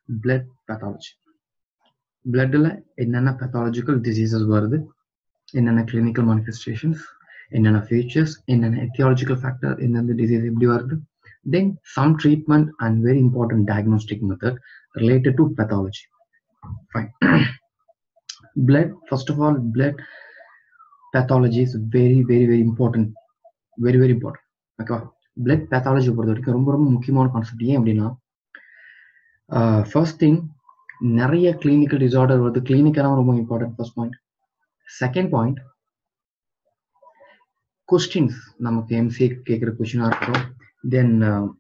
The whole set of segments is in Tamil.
blood pathology. Blood la enna pathological diseases varudhu, enna clinical manifestations, enna features, enna etiological factor, enna disease eppadi varudhu, then some treatment and very important diagnostic method related to pathology. Fine. Blood, first of all, blood pathology is very important, very important. Okay, blood pathology பொறுத்த வரைக்கும் ரொம்ப ரொம்ப முக்கியமான கான்செப்ட். ஏன் அப்படின்னா, ஃபர்ஸ்ட் திங், நிறைய கிளினிக்கல் டிசார்டர் வருது. கிளினிக்கெல்லாம் ரொம்ப important, first point. Second point, questions நமக்கு எம்சிஏ கேட்குற கொஸ்டினாக இருக்கட்டும், then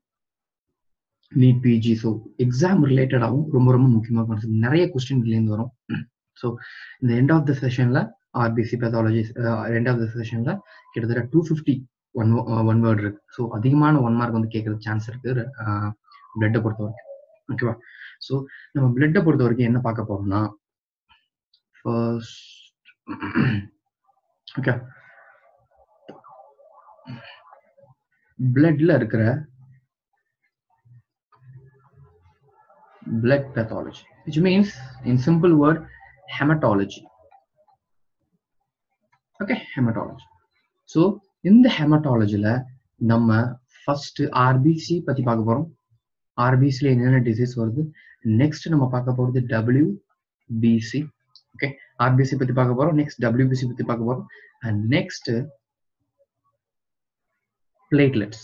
NEET PG, so exam ரிலேட்டடாகவும் ரொம்ப ரொம்ப முக்கியமான கான்செப்ட். நிறைய கொஸ்டின் இதுலேருந்து வரும். ஸோ இந்த எண்ட் ஆஃப் த செஷனில் RBC pathology, end of the செஷனில் கிட்டத்தட்ட 250 ஒன் வேர்ட் இருக்கு. ஸோ அதிகமான 1 மார்க் வந்து கேட்கறது சான்ஸ் இருக்கு பிளட்டை பொறுத்த வரைக்கும். ஓகேவா? ஸோ நம்ம பிளட்டை பொறுத்த வரைக்கும் என்ன பார்க்க போறோம்னா, ஃபர்ஸ்ட் ஓகே, பிளட்ல இருக்கிற blood pathology, which means in simple word hematology. Okay, hematology. So in the hematology la நம்ம first RBC பத்தி பார்க்க போறோம். RBC ல என்னென்ன டிசீஸ் வருது, நெக்ஸ்ட் நம்ம பார்க்க போறது WBC. ஓகே, RBC பத்தி பார்க்க போறோம், நெக்ஸ்ட் WBC பத்தி பார்க்க போறோம், and next platelets.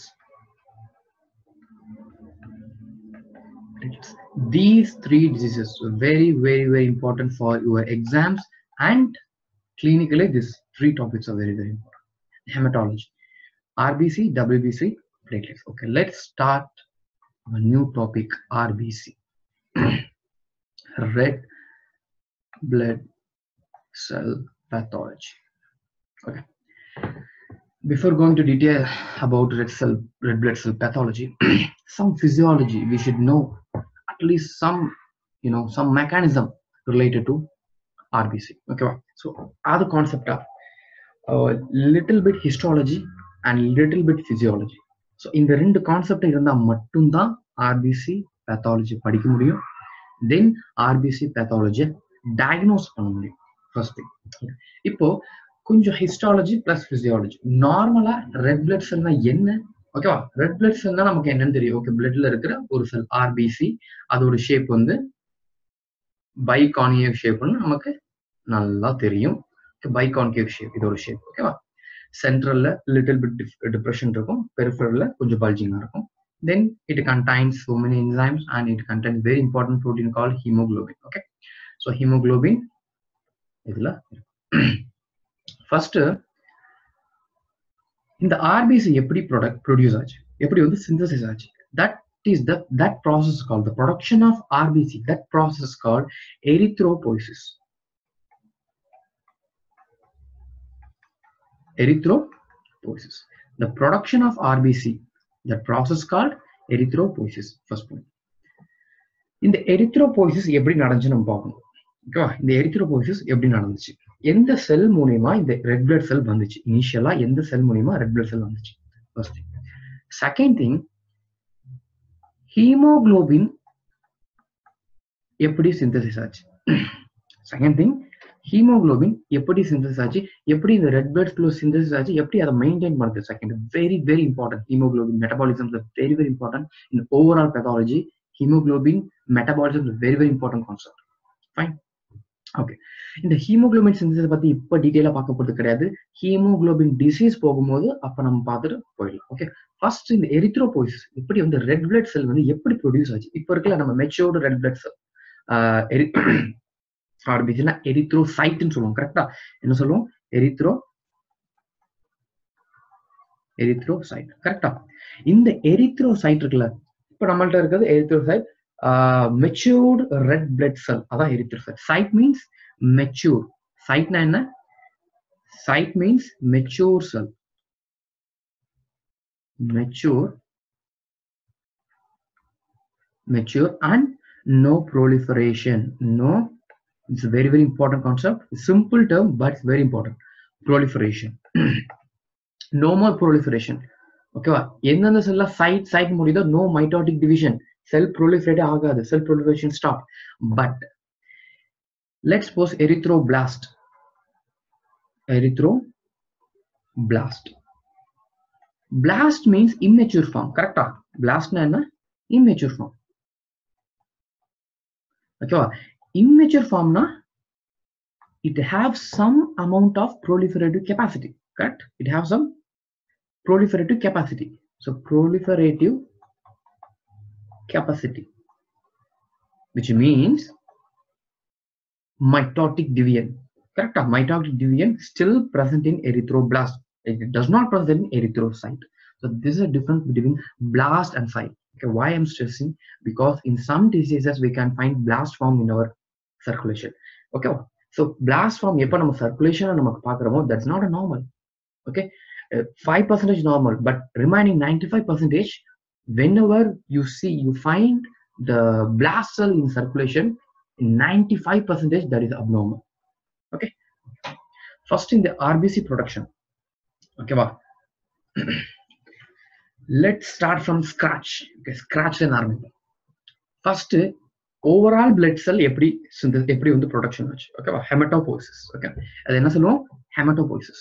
These three diseases are very important for your exams, and clinically these three topics are very important. Hematology, RBC, WBC, platelets. Okay, let's start a new topic, RBC. Red blood cell pathology. Okay, before going to detail about red blood cell pathology, some physiology we should know, at least some mechanism related to RBC. Okay, so other concept of little bit histology and little bit physiology. So in the ரெண்டு கான்செப்ட் இருந்தா மட்டும்தான் RBC pathology படிக்க முடியும். Then RBC pathology diagnose பண்ண முடியும். First thing. இப்போ கொஞ்சம் ஹிஸ்டாலஜி பிளஸ் பிசியாலஜி. நார்மலா ரெட் பிளட் செல்னா என்ன? ஓகேவா? ரெட் பிளட் செல்னா நமக்கு என்னன்னு தெரியும். ஓகே, பிளட்ல இருக்கிற ஒரு செல் RBC, அதோட ஷேப் வந்து பைகான்கேவ் ஷேப்னு நமக்கு நல்லா தெரியும். பைகான்கேவ் ஷேப் இதோட ஷேப். ஓகேவா? சென்ட்ரல்ல லிட்டில் பிட் டிப்ரெஷன் இருக்கும், பெரிஃபரல்ல கொஞ்சம் பல்ஜிங்கா இருக்கும். Then it contains so many enzymes and it contains very important protein called hemoglobin. Okay, so hemoglobin இதுல ஃபர்ஸ்ட் இந்த RBC எப்படி ப்ரொடியூஸ் ஆச்சு, எப்படி வந்து சிந்தசிஸ் ஆச்சு, that process called the production of RBC, that process called erythropoiesis. Erythropoiesis, the production of RBC, that process called erythropoiesis. First point, இந்த erythropoiesis எப்படி நடந்துச்சு நம்ம பார்க்கணும். ஓகேவா? இந்த erythropoiesis எப்படி நடந்துச்சு, எந்த செல் மூலமா இந்த ரெட் பிளட் செல் வந்துச்சு, இனிஷியலா எந்த செல் மூலமா ரெட் பிளட் செல் வந்துச்சு, first thing. Second thing, haemoglobin எப்படி சிந்தசிஸ் ஆச்சு. செகண்ட் திங், ஹீமோகுளோபின் எப்படி சிந்தசிஸ் ஆச்சு, எப்படி இந்த ரெட் பிளட் செல் சிந்தசிஸ் ஆச்சு, எப்படி அதை மெயின்டைன் பண்ணுது. Second, very important. Haemoglobin metabolism very important in overall pathology. Haemoglobin metabolism very important concept. Fine. Okay, இந்த ஹீமோகுளோபின் சிந்தசிஸ் பத்தி இப்ப டீடைலா பார்க்க போறது கிடையாது. ஹீமோகுளோபின் டிசீஸ் போகும்போது அப்ப நம்ம பார்த்துட்டு போயிடலாம். ஓகே, ஃபர்ஸ்ட் இந்த எரித்ரோபோயிசிஸ் எப்படி வந்து ரெட் பிளட் செல் வந்து எப்படி ப்ரொடியூஸ் ஆச்சு. இப்ப இருக்கல நம்ம மெச்சூர்டு ரெட் பிளட் செல் RBCனா எரித்ரோசைட்னு சொல்லுவோம். கரெக்டா? என்ன சொல்லுவோம்? எரித்ரோசைட். கரெக்டா? இந்த எரித்ரோசைட் இருக்குல்ல, இப்ப நம்மள்ட்ட இருக்கிறது erythrocyte, matured red blood cell, அதான் எரித்ரோசைட். Cyte means mature. சைட்னா என்ன? Cyte means mature cell. Mature and no proliferation. No, it's a very important concept. Simple term, but it's very important. Proliferation. No more proliferation. Okay, எந்தெந்த செல்ல சைட் முடியுதோ no mitotic division. cell proliferate ஆகாது, cell proliferation stop. But let's suppose erythroblast. Blast means immature form, correct? Blast na enna? Immature form. Okay, immature form na it have some amount of proliferative capacity, correct? It have some proliferative capacity. So proliferative capacity, which means mitotic division, correct? Mitotic division still present in erythroblast. It does not present in erythrocyte. So this is a difference between blast and cyte. Okay, why I'm stressing? Because in some diseases we can find blast form in our circulation. Okay, so blast form எப்ப நம்ம circulation நமக்கு பார்க்கிறோமோ, that's not a normal. Okay, 5% normal, but remaining 95%, whenever you find the blast cell in circulation, 95% that is abnormal. Okay, first in the RBC production. Okay, wow. Let's start from scratch. Okay, scratch and army. First, overall blood cell எப்படி வந்து production ஆச்சு. Okay, hematopoiesis. Okay, அது என்ன சொல்லுவோம்? Hematopoiesis.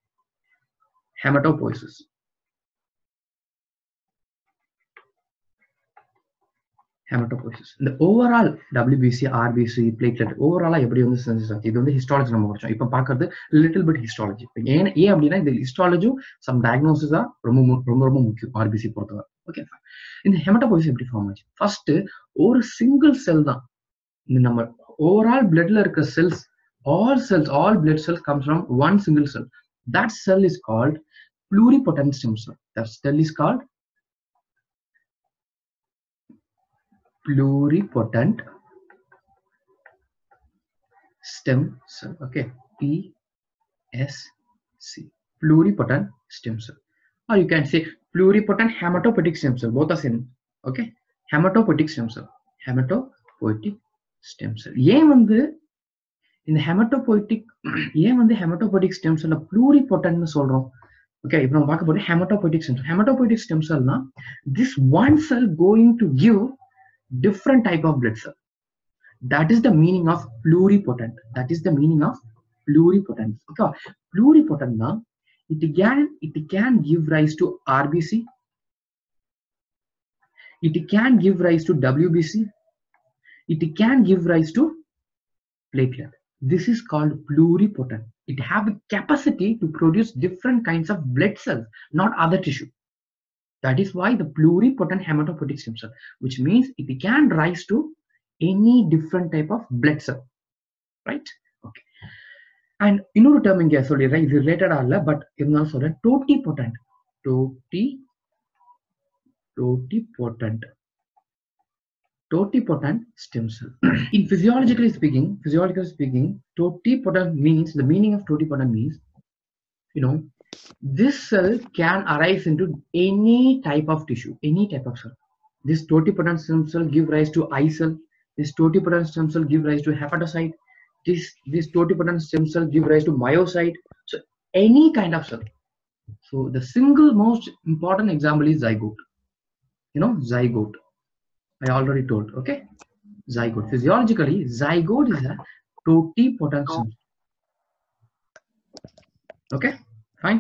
இந்த overall WBC, RBC, platelet overall எப்படி வந்து synthesis ஆச்சு? இது வந்து histology நம்ம படிச்சோம். இப்போ பார்க்கிறது little bit histology. ஏன் அப்படின்னா இந்த histology some diagnosis ரொம்ப முக்கியம் RBC பொறுத்தவரை. ஓகே, இந்த hematopoiesis எப்படி ஃபார்ம் ஆச்சு? ஃபர்ஸ்ட் ஒரு சிங்கிள் செல் தான். இந்த நம்ம overall bloodல இருக்க cells, all blood cells comes from one single cell. That cell is called pluripotent stem cell. That cell is called pluripotent stem cell. Okay, PSC, pluripotent stem cell, or you can say pluripotent hematopoietic stem cell. Both are same. Okay, hematopoietic stem cell. ஏன் வந்து இந்த hematopoietic stem cell pluripotent னு சொல்றோம்? Okay, இப்போ நம்ம பார்க்க போறது hematopoietic stem cell. Hematopoietic stem cell na this one cell going to give different type of blood cell. That is the meaning of pluripotent. Okay, pluripotent na it can give rise to RBC, it can give rise to WBC, it can give rise to platelet. This is called pluripotent. It have the capacity to produce different kinds of blood cells, not other tissue. That is why the pluripotent hematopoietic stem cell, which means it can rise to any different type of blood cell, right? Okay, and இன்னொரு term இங்க சொல்லிடுறேன், இது related ஆகல, but இருந்தாலும் சொல்றேன், totipotent stem cell. In physiologically speaking, totipotent means, the meaning of totipotent means, this cell can arise into any type of tissue, any type of cell. This totipotent stem cell give rise to eye cell. This totipotent stem cell give rise to hepatocyte. This totipotent stem cell give rise to myocyte. So any kind of cell. So the single most important example is zygote. Zygote. I already told. Okay, zygote. Physiologically, zygote is a totipotent stem cell. Okay, fine.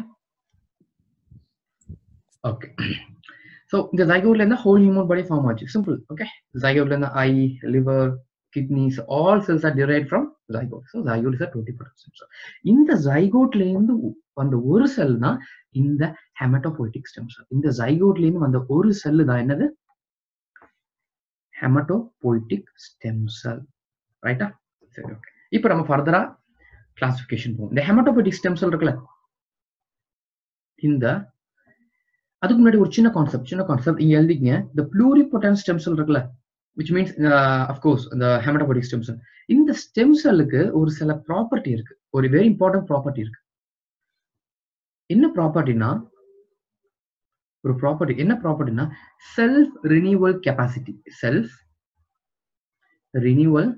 Okay, so the zygote and the whole human body form ஆச்சு. Simple. Okay, zygote and the eye, liver, kidneys, all cells are derived from zygote. So zygote is a totipotent stem cell. இந்த zygote ல இருந்து வந்த ஒரு செல் தான் இந்த hematopoietic stem cell. இந்த zygote ல இருந்து வந்த ஒரு செல் தான் என்னது? hematopoietic stem cell. Right? சரி, ஓகே. இப்போ நம்ம ஃபர்தரா கிளாசிஃபிகேஷன் போவோம். இந்த hematopoietic stem cell இருக்குல்ல, இந்த அதுக்கு முன்னாடி ஒரு சின்ன கான்செப்ட் இங்க எழுதிங்க. the pluripotent stem cell இருக்குல்ல, which means of course the hematopoietic stem cell. இந்த stem cellக்கு ஒரு சில ப்ராப்பர்ட்டி இருக்கு, ஒரு வெரி இம்பார்ட்டன்ட் ப்ராப்பர்ட்டி இருக்கு. என்ன ப்ராப்பர்ட்டினா self renewal capacity. Self renewal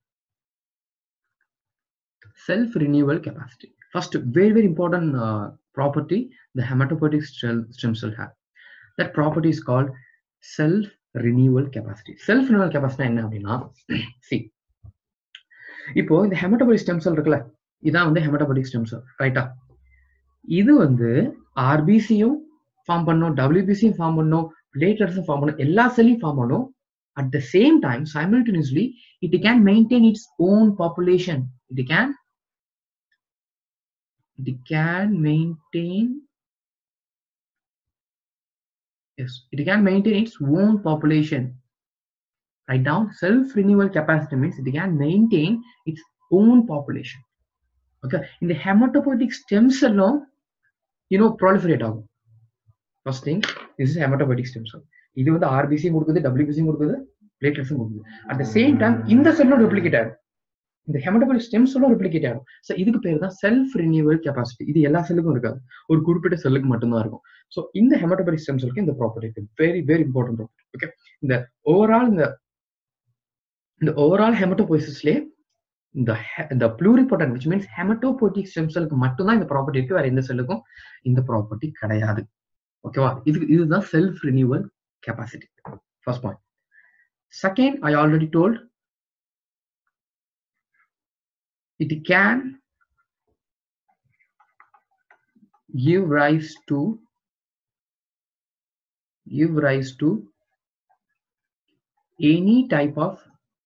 capacity. First, very important property the hematopoietic stem cell have. That property is called self-renewal capacity. Self-renewal capacity என்ன அப்படின்னா, see, இப்போ இந்த hematopoietic stem cell இருக்குல்ல, இதான் வந்து hematopoietic stem cell, ரைட்டா? இது வந்து RBCயும் ஃபார்ம் பண்ணும், WBCயும் ஃபார்ம் பண்ணும், பிளேட்லெட்ஸும் ஃபார்ம் பண்ணும், எல்லா செல்லையும் ஃபார்ம் பண்ணும். At the same time, simultaneously, it can maintain its own population. It can maintain, yes, it can maintain its own population. Write down, self-renewal capacity means it can maintain its own population. Okay, in the hematopoietic stem cell, proliferate ஆகும். First thing, this is hematopoietic stem cell. இது வந்து RBC கொடுக்குது, WBC கொடுக்குது, பிளேட்லெட்ஸும் கொடுக்குது. At the same time, இந்த செல்லும் ரெப்ளிகேட் ஆகும், இந்த hematopoietic stem cell ரெப்ளிகேட் ஆகும். ஸோ இதுக்கு பேர் தான் செல்ஃப் ரினியூவல் கெப்பாசிட்டி. இது எல்லா செல்லுக்கும் இருக்காது, ஒரு குறிப்பிட்ட செல்லுக்கு மட்டும்தான் இருக்கும். ஸோ இந்த hematopoietic stem cellக்கு இந்த ப்ராப்பர்ட்டி இருக்கு, very very important property. Okay, இந்த ஓவரால் ஹெமட்டோபோய்சிஸ்லேயே இந்த pluripotent, which means hematopoietic stem cellக்கு மட்டும்தான் இந்த ப்ராப்பர்ட்டி இருக்கு, வேற எந்த செல்லுக்கும் இந்த ப்ராப்பர்ட்டி கிடையாது. ஓகேவா? இதுதான் self renewal capacity. First point. Second, I already told, it can give rise to any type of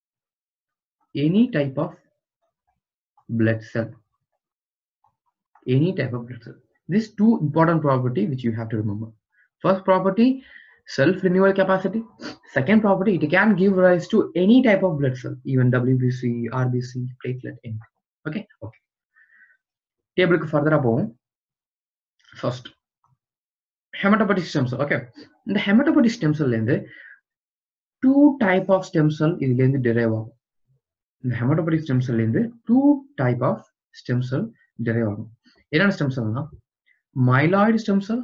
blood cell. Any type of blood cell. These two important property which you have to remember. First property, self-renewal capacity. Second property, it can give rise to any type of blood cell, even WBC, RBC, platelet, anything. Okay. Table ku further போவோம். First, hematopoietic stem cell. Okay, இந்த hematopoietic stem cell இருந்து two type of stem cell இதுல இருந்து derive ஆகும். இந்த hematopoietic stem cell இருந்து two type of stem cell derive ஆகும். என்னென்ன stem cellனா, myeloid stem cell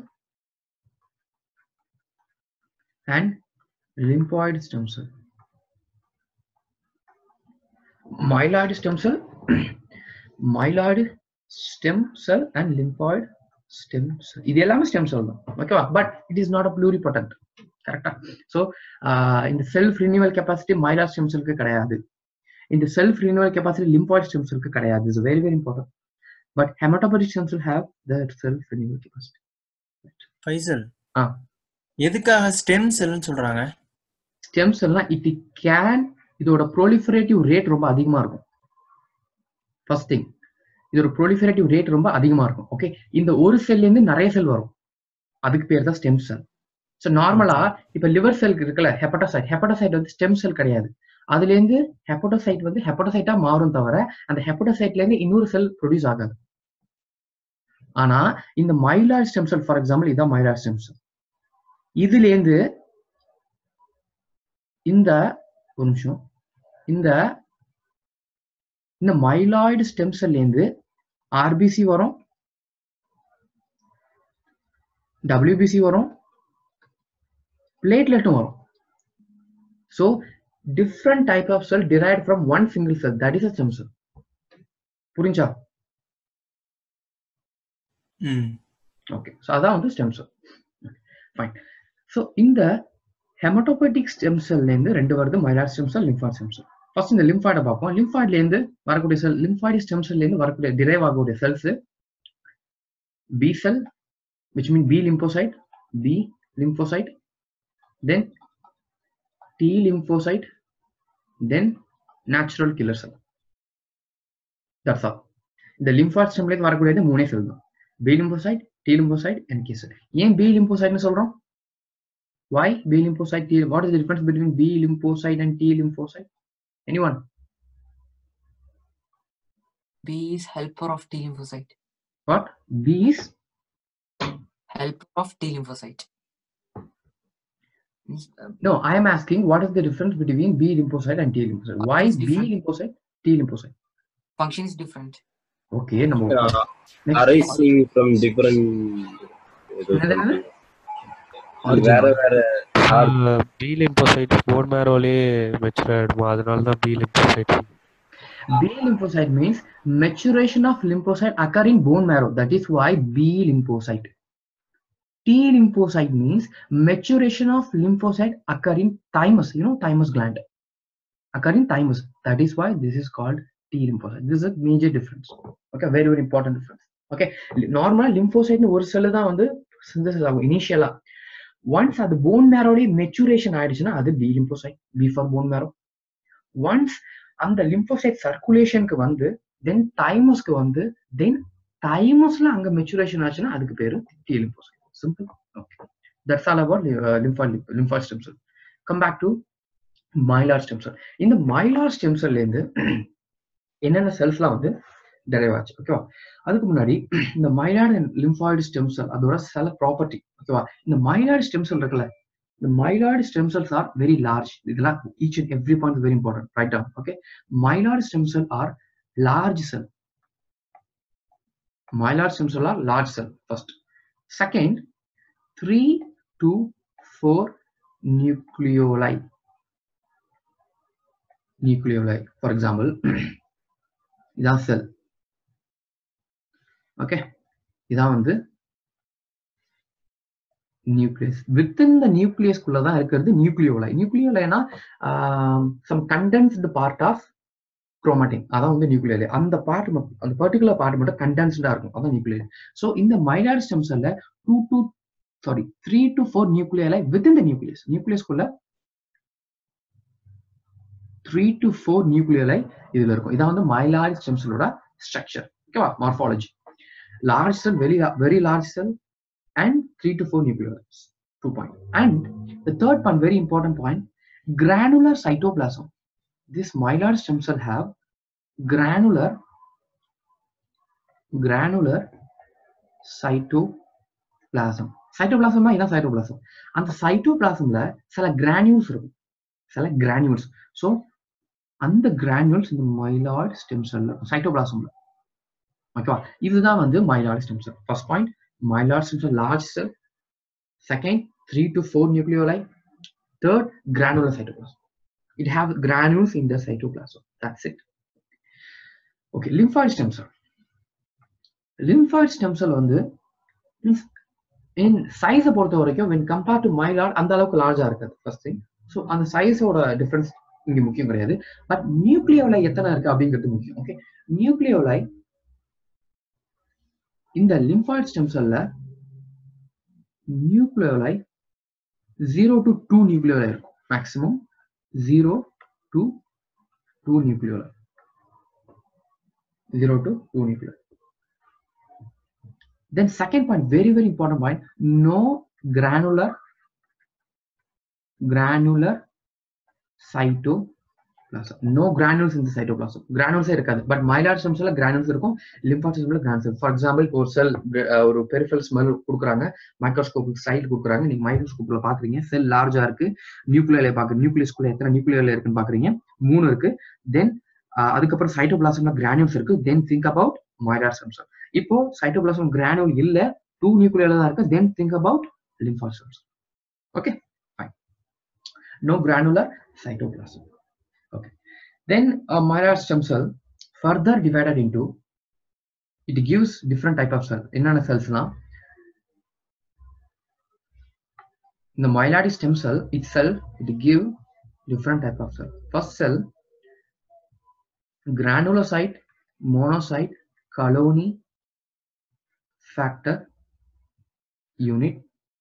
and lymphoid stem cell. Myeloid stem cell and lymphoid stem cell. இது எல்லாமே stem cell தான், ஓகேவா? But it is not a pluripotent, கரெக்டா? ஸோ இந்த self renewal capacity myeloid stem cellக்கு கிடையாது, இந்த self renewal capacity lymphoid stem cellக்கு கிடையாது. It's very very important. But hematopoietic stem cell have that self renewal capacity. Faisal, எதுக்காக ஸ்டெம் செல்னு சொல்றாங்க? ஸ்டெம் செல்னா இட் கேன், இதோட ப்ரோலிஃபரேட்டிவ் ரேட் ரொம்ப அதிகமா இருக்கும். ஃபர்ஸ்ட் திங், இதோட ப்ரோலிஃபரேட்டிவ் ரேட் ரொம்ப அதிகமா இருக்கும். ஓகே, இந்த ஒரு செல்ல இருந்து நிறைய செல் வரும், அதுக்கு பேர் தான் ஸ்டெம் செல். ஸோ நார்மலா இப்ப லிவர் செல் இருக்குல்ல, ஹெப்படோசைட் வந்து ஸ்டெம் செல் கிடையாது. அதுல இருந்து ஹெப்படோசைட் வந்து ஹெப்படோசைட்டா மாறும் தவிர அந்த ஹெப்படோசைட்ல இருந்து இன்னொரு செல் ப்ரொடியூஸ் ஆகாது. ஆனா இந்த myeloid stem cell, for example இதான் மைலாய்ட் ஸ்டெம் செல், இதுல இருந்து இந்த ஒரு நிமிஷம், இந்த மைலாய்டு ஸ்டெம் செல்ல இருந்து RBC வரும், WBC வரும், பிளேட்லெட்டும் வரும். So different type of cell derived from one single cell, that is a stem cell. புரிஞ்சா? ஓகே, ஸோ அதான் வந்து ஸ்டெம் செல். ஃபைன். ஸோ இந்த ஹெமட்டோபோய்டிக் ஸ்டெம் செல்ல இருந்து ரெண்டு வருது, myeloid stem cell, lymphoid stem cell. First இந்த லிம்ஃபாய்டை பார்ப்போம். லிம்ஃபாய்ட்ல இருந்து வரக்கூடிய செல், லிம்ஃபாய்டிக் ஸ்டெம் செல்ல இருந்து வரக்கூடிய டிரைவ் ஆகக்கூடிய cells B cell, which means B lymphocyte, then T lymphocyte, then natural killer cell. That's all. இந்த லிம்ஃபாய்ட் ஸ்டெம்ல இருந்து வரக்கூடியது மூணே செல் தான், B lymphocyte, T lymphocyte, NK cell. ஏன் B lymphocyte னு சொல்றோம்? Why B lymphocyte, T? What is the difference between B lymphocyte and T lymphocyte? Anyone? B is helper of T lymphocyte. What? B is helper of T lymphocyte. No, I am asking what is the difference between B lymphocyte and T lymphocyte? Why B lymphocyte, T lymphocyte? Function is different. Okay, number one. Arising from different. B lymphocytes bone marrowலே மெச்சூர் ஆயிடுமா, அதனால தான் B lymphocytes. B lymphocyte means maturation of lymphocyte occur in bone marrow. That is why B lymphocyte. T lymphocyte means maturation of lymphocyte occur in thymus. You know thymus gland. Occur in thymus. That is why this is called T lymphocyte. This is a major difference. Okay, very very important difference. Okay, normal lymphocyte ஒரு செல் தான் வந்து synthesis ஆகும் initially. Once அது bone marrow maturation ஆயிடுச்சுன்னா அது B lymphocyte. B for bone marrow. Once அந்த lymphocyte circulation க்கு வந்து then thymus க்கு வந்து then thymusல அங்க maturation ஆச்சுன்னா அதுக்கு பேரு T lymphocyte. Simple. Okay, that's all about lymphoid stem cell. Come back to myelin stem cell. இந்த myelin stem cell இருந்து என்னென்ன செல்ஸ்லாம் வந்து டெரைவ் ஆச்சு ஓகேவா. அதுக்கு முன்னாடி இந்த myelin lymphoid stem cell அதோட செல் ப்ராப்பர்ட்டி ஓகேவா. இந்த myelin stem cell இருக்குல்ல, the myeloid stem cells are very large. Each and every point is very important. Write down. Okay, myeloid stem cell are large cell. Myeloid stem cell are large cell. First, second, 3 to 4 nucleoli. Nucleoli. For example, இதான் cell. Okay, இதான் வந்து nucleus. Within the nucleus குள்ள தான் இருக்கிறது nucleoli. Nucleoliனா some condensed part of chromatin. அதான் வந்து nucleoli. அந்த part அந்த particular part மட்டும் condensed-ஆ இருக்கும். அதான் nucleoli. So இந்த myeloid stem cell-ல 3 to 4 nucleoli within the nucleus. Nucleus குள்ள 3 to 4 nucleoli இதுல இருக்கும். இதான் வந்து myeloid stem cell-ஓட structure. ஓகேவா? Morphology. Large cell, very large cell, and 3 to 4 nucleoli. 2 point. And the third point, very important point, granular cytoplasm. This myeloid stem cell have granular cytoplasm. Cytoplasm na ina cytoplasm. And the cytoplasm la sala granules irukum. Sala granules. So and the granules in the myeloid stem cell cytoplasm la. Okay, இதுதான் வந்து myeloid stem cell. First point, myeloid stem cell large cell. Second, 3 to 4 nucleoli. Third, granular cytoplasm. It have granules in the cytoplasm. That's it. Okay, lymphoid stem cell. Lymphoid stem cell வந்து in size பொறுத்த வரைக்கும் when compared to myeloid அந்த அளவுக்கு large-ஆ இருக்காது. First thing. So அந்த size-ஓட difference இங்க முக்கியம் கிடையாது. But nucleoli எத்தனை இருக்கு அப்படிங்கிறது முக்கியம். Okay, nucleoli இந்த lymphoid stem cell-ல nucleoli 0 to 2 nucleoli இருக்கும். Maximum 0 to 2 nucleoli. 0 to 2 nucleoli. Then second point, very very important point, no granular cytoplasm. No granules in the cytoplasm. Granules irukadu, but myeloid stem cell granules irukum, lymphoid stem cell granules. For example, ஒரு cell ஒரு peripheral smell கொடுக்குறாங்க, மைக்ரோஸ்கோபிக் சைட் கொடுக்குறாங்க, நீங்க மைக்ரோஸ்கோப்ல பாக்குறீங்க, செல் லார்ஜா இருக்கு, நியூக்ளியலை பாக்குறீங்க, நியூக்ளியஸ்குள்ள எத்தனை நியூக்ளியல் இருக்குன்னு பாக்குறீங்க, 3 இருக்கு. தென் அதுக்கப்புறம் சைட்டோபிளாசம்ல கிரானுல்ஸ் இருக்கு. Then think about myeloid stem cell. இப்போ சைட்டோபிளாசம் கிரானுல் இல்ல, 2 நியூக்ளியல் தான் இருக்கு. Then think about lymphoid stem cell. Okay, fine. No granular cytoplasm. Okay, then a myeloid stem cell further divided into, it gives different type of cell. Enna cells na in the myeloid stem cell itself, it give different type of cell. First cell, granulocyte, monocyte, colony factor unit.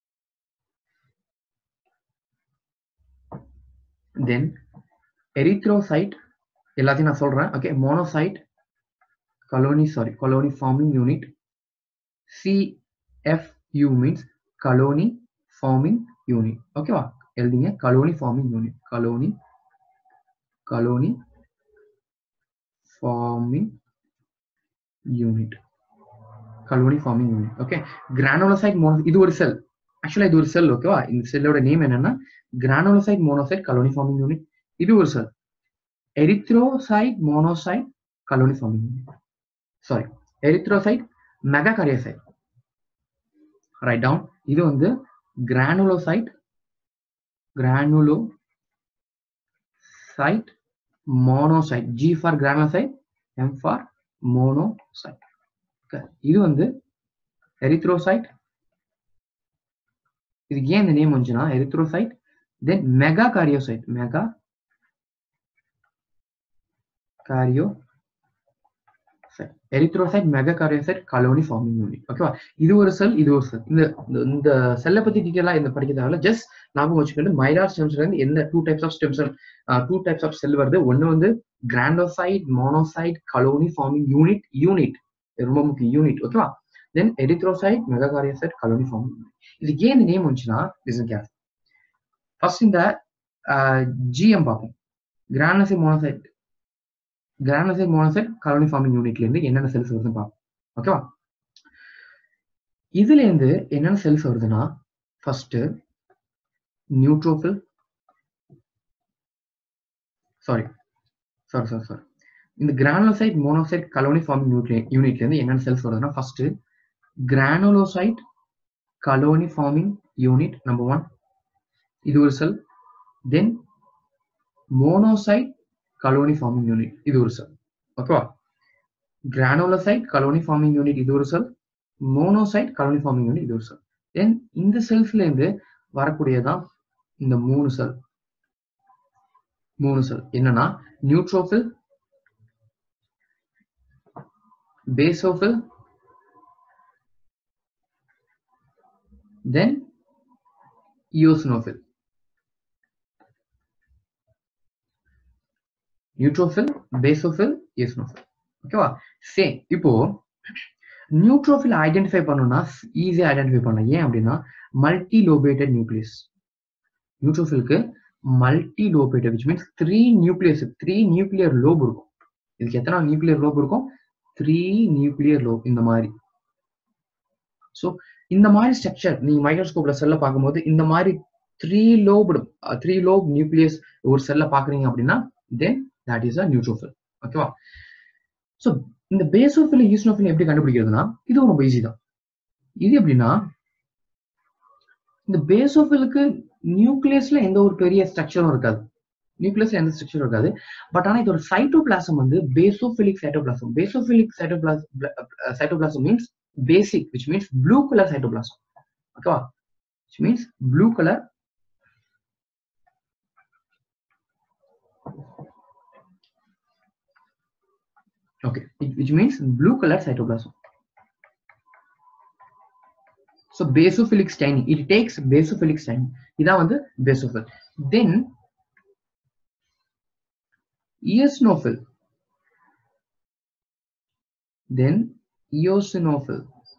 Then erythrocyte, எல்லாத்தையும் நான் சொல்றேன். Okay, monocyte, colony forming unit. CFU means colony forming unit. Okay வா, எழுதிங்க, colony forming unit. colony forming unit. colony forming unit. Okay, granulocyte, monocyte, இது ஒரு செல். ஆக்சுவலா இது ஒரு செல். ஓகேவா, இந்த செல்லோட நேம் என்னன்னா granulocyte, monocyte, colony forming unit. இது ஒரு செல். erythrocyte, monocyte, colony forming unit. Sorry, erythrocyte, megakaryocyte. Write down. இது வந்து granulocyte, monocyte. G for granulocyte, M for monocyte. Okay. இது வந்து erythrocyte. இதுக்கு ஏன் இந்த நேம் வந்துச்சுன்னா erythrocyte, then megakaryocyte. erythrocyte, megakaryocyte, colony forming unit. ஓகேவா? இது ஒரு செல், இது ஒரு செல். இந்த செல்லை பத்தி டீடைலா இந்த படிக்க தேவையில்ல. ஜஸ்ட் ஞாபகம் வச்சுக்கிட்டு மைலார் ஸ்டெம் செல்ல இருந்து என்ன டூ டைப்ஸ் ஆஃப் செல் வருது. ஒன்னு வந்து granulocyte, monocyte, colony forming unit ரொம்ப முக்கியம், யூனிட். ஓகேவா? தென் erythrocyte, megakaryocyte, colony forming unit. இதுக்கு ஏன் இந்த நேம் வந்துச்சுன்னா லிசன் கேர். ஃபர்ஸ்ட் இந்த ஜிஎம் பார்ப்போம். கிரானுலோசைட், மோனோசைட், colony forming யூனிட்ல இருந்து என்னென்ன செல்ஸ் வருதுன்னு பார்ப்போம். ஓகேவா? இதுல இருந்து என்னென்ன செல்ஸ் வருதுன்னா ஃபர்ஸ்ட் நியூட்ரோஃபில், சாரி இந்த கிரானுலோசைட், மோனோசைட், colony forming யூனிட்ல இருந்து என்னென்ன செல்ஸ் வருதுன்னா first granulocyte colony forming unit number 1, இது ஒரு செல். Then monocyte colony forming unit, இது ஒரு செல். ஓகேவா? கிரானுலோசைட் colony forming unit, இது ஒரு cell. Monocyte colony forming unit, இது ஒரு செல். தென் இந்த செல்ஸ்ல இருந்து வரக்கூடியதான் இந்த மூணு செல் என்னன்னா neutrophil, basophil, then eosinophil. Neutrophil, basophil, eosinophil. ஓகேவா? சேம். இப்போ நியூட்ரோஃபில் ஐடென்டிஃபை பண்ணணும்னா ஈஸியா ஐடென்டிஃபை பண்ணலாம். ஏன் அப்படின்னா மல்டி லோபேட்டட் நியூக்ளியஸ். நியூட்ரோஃபிலுக்கு multi lobated which means 3 nuclear lobe இருக்கும். இதுக்கு எத்தனை நியூக்ளியர் லோப் இருக்கும்? 3 நியூக்ளியர் லோப். இந்த மாதிரி. சோ இந்த மாதிரி ஸ்ட்ரக்சர் நீங்க மைக்ரோஸ்கோப்ல செல்ல பார்க்கும்போது இந்த மாதிரி 3 லோப் நியூக்ளியஸ் ஒரு செல்ல பாக்குறீங்க அப்படின்னா then that is a neutrophil. ஓகேவா? சோ இந்த பேசோஃபில், ஈஸ்னோஃபில் எப்படி கண்டுபிடிக்கிறதுனா இது ரொம்ப ஈஸி தான். இது எப்படின்னா இந்த பேசோஃபிலுக்கு நியூக்ளியஸ்ல எந்த ஒரு பெரிய ஸ்ட்ரக்சரும் இருக்காது. பட் ஆனா இதோட சைட்டோபிளாசம் வந்து basophilic cytoplasm. Cytoplasm means basic, which means blue color cytoplasm. Okay, which means blue color. Okay, which means blue color cytoplasm. So basophilic staining, it takes basophilic staining. Ida வந்து basophil. Then eosinophil. Then eosinophil.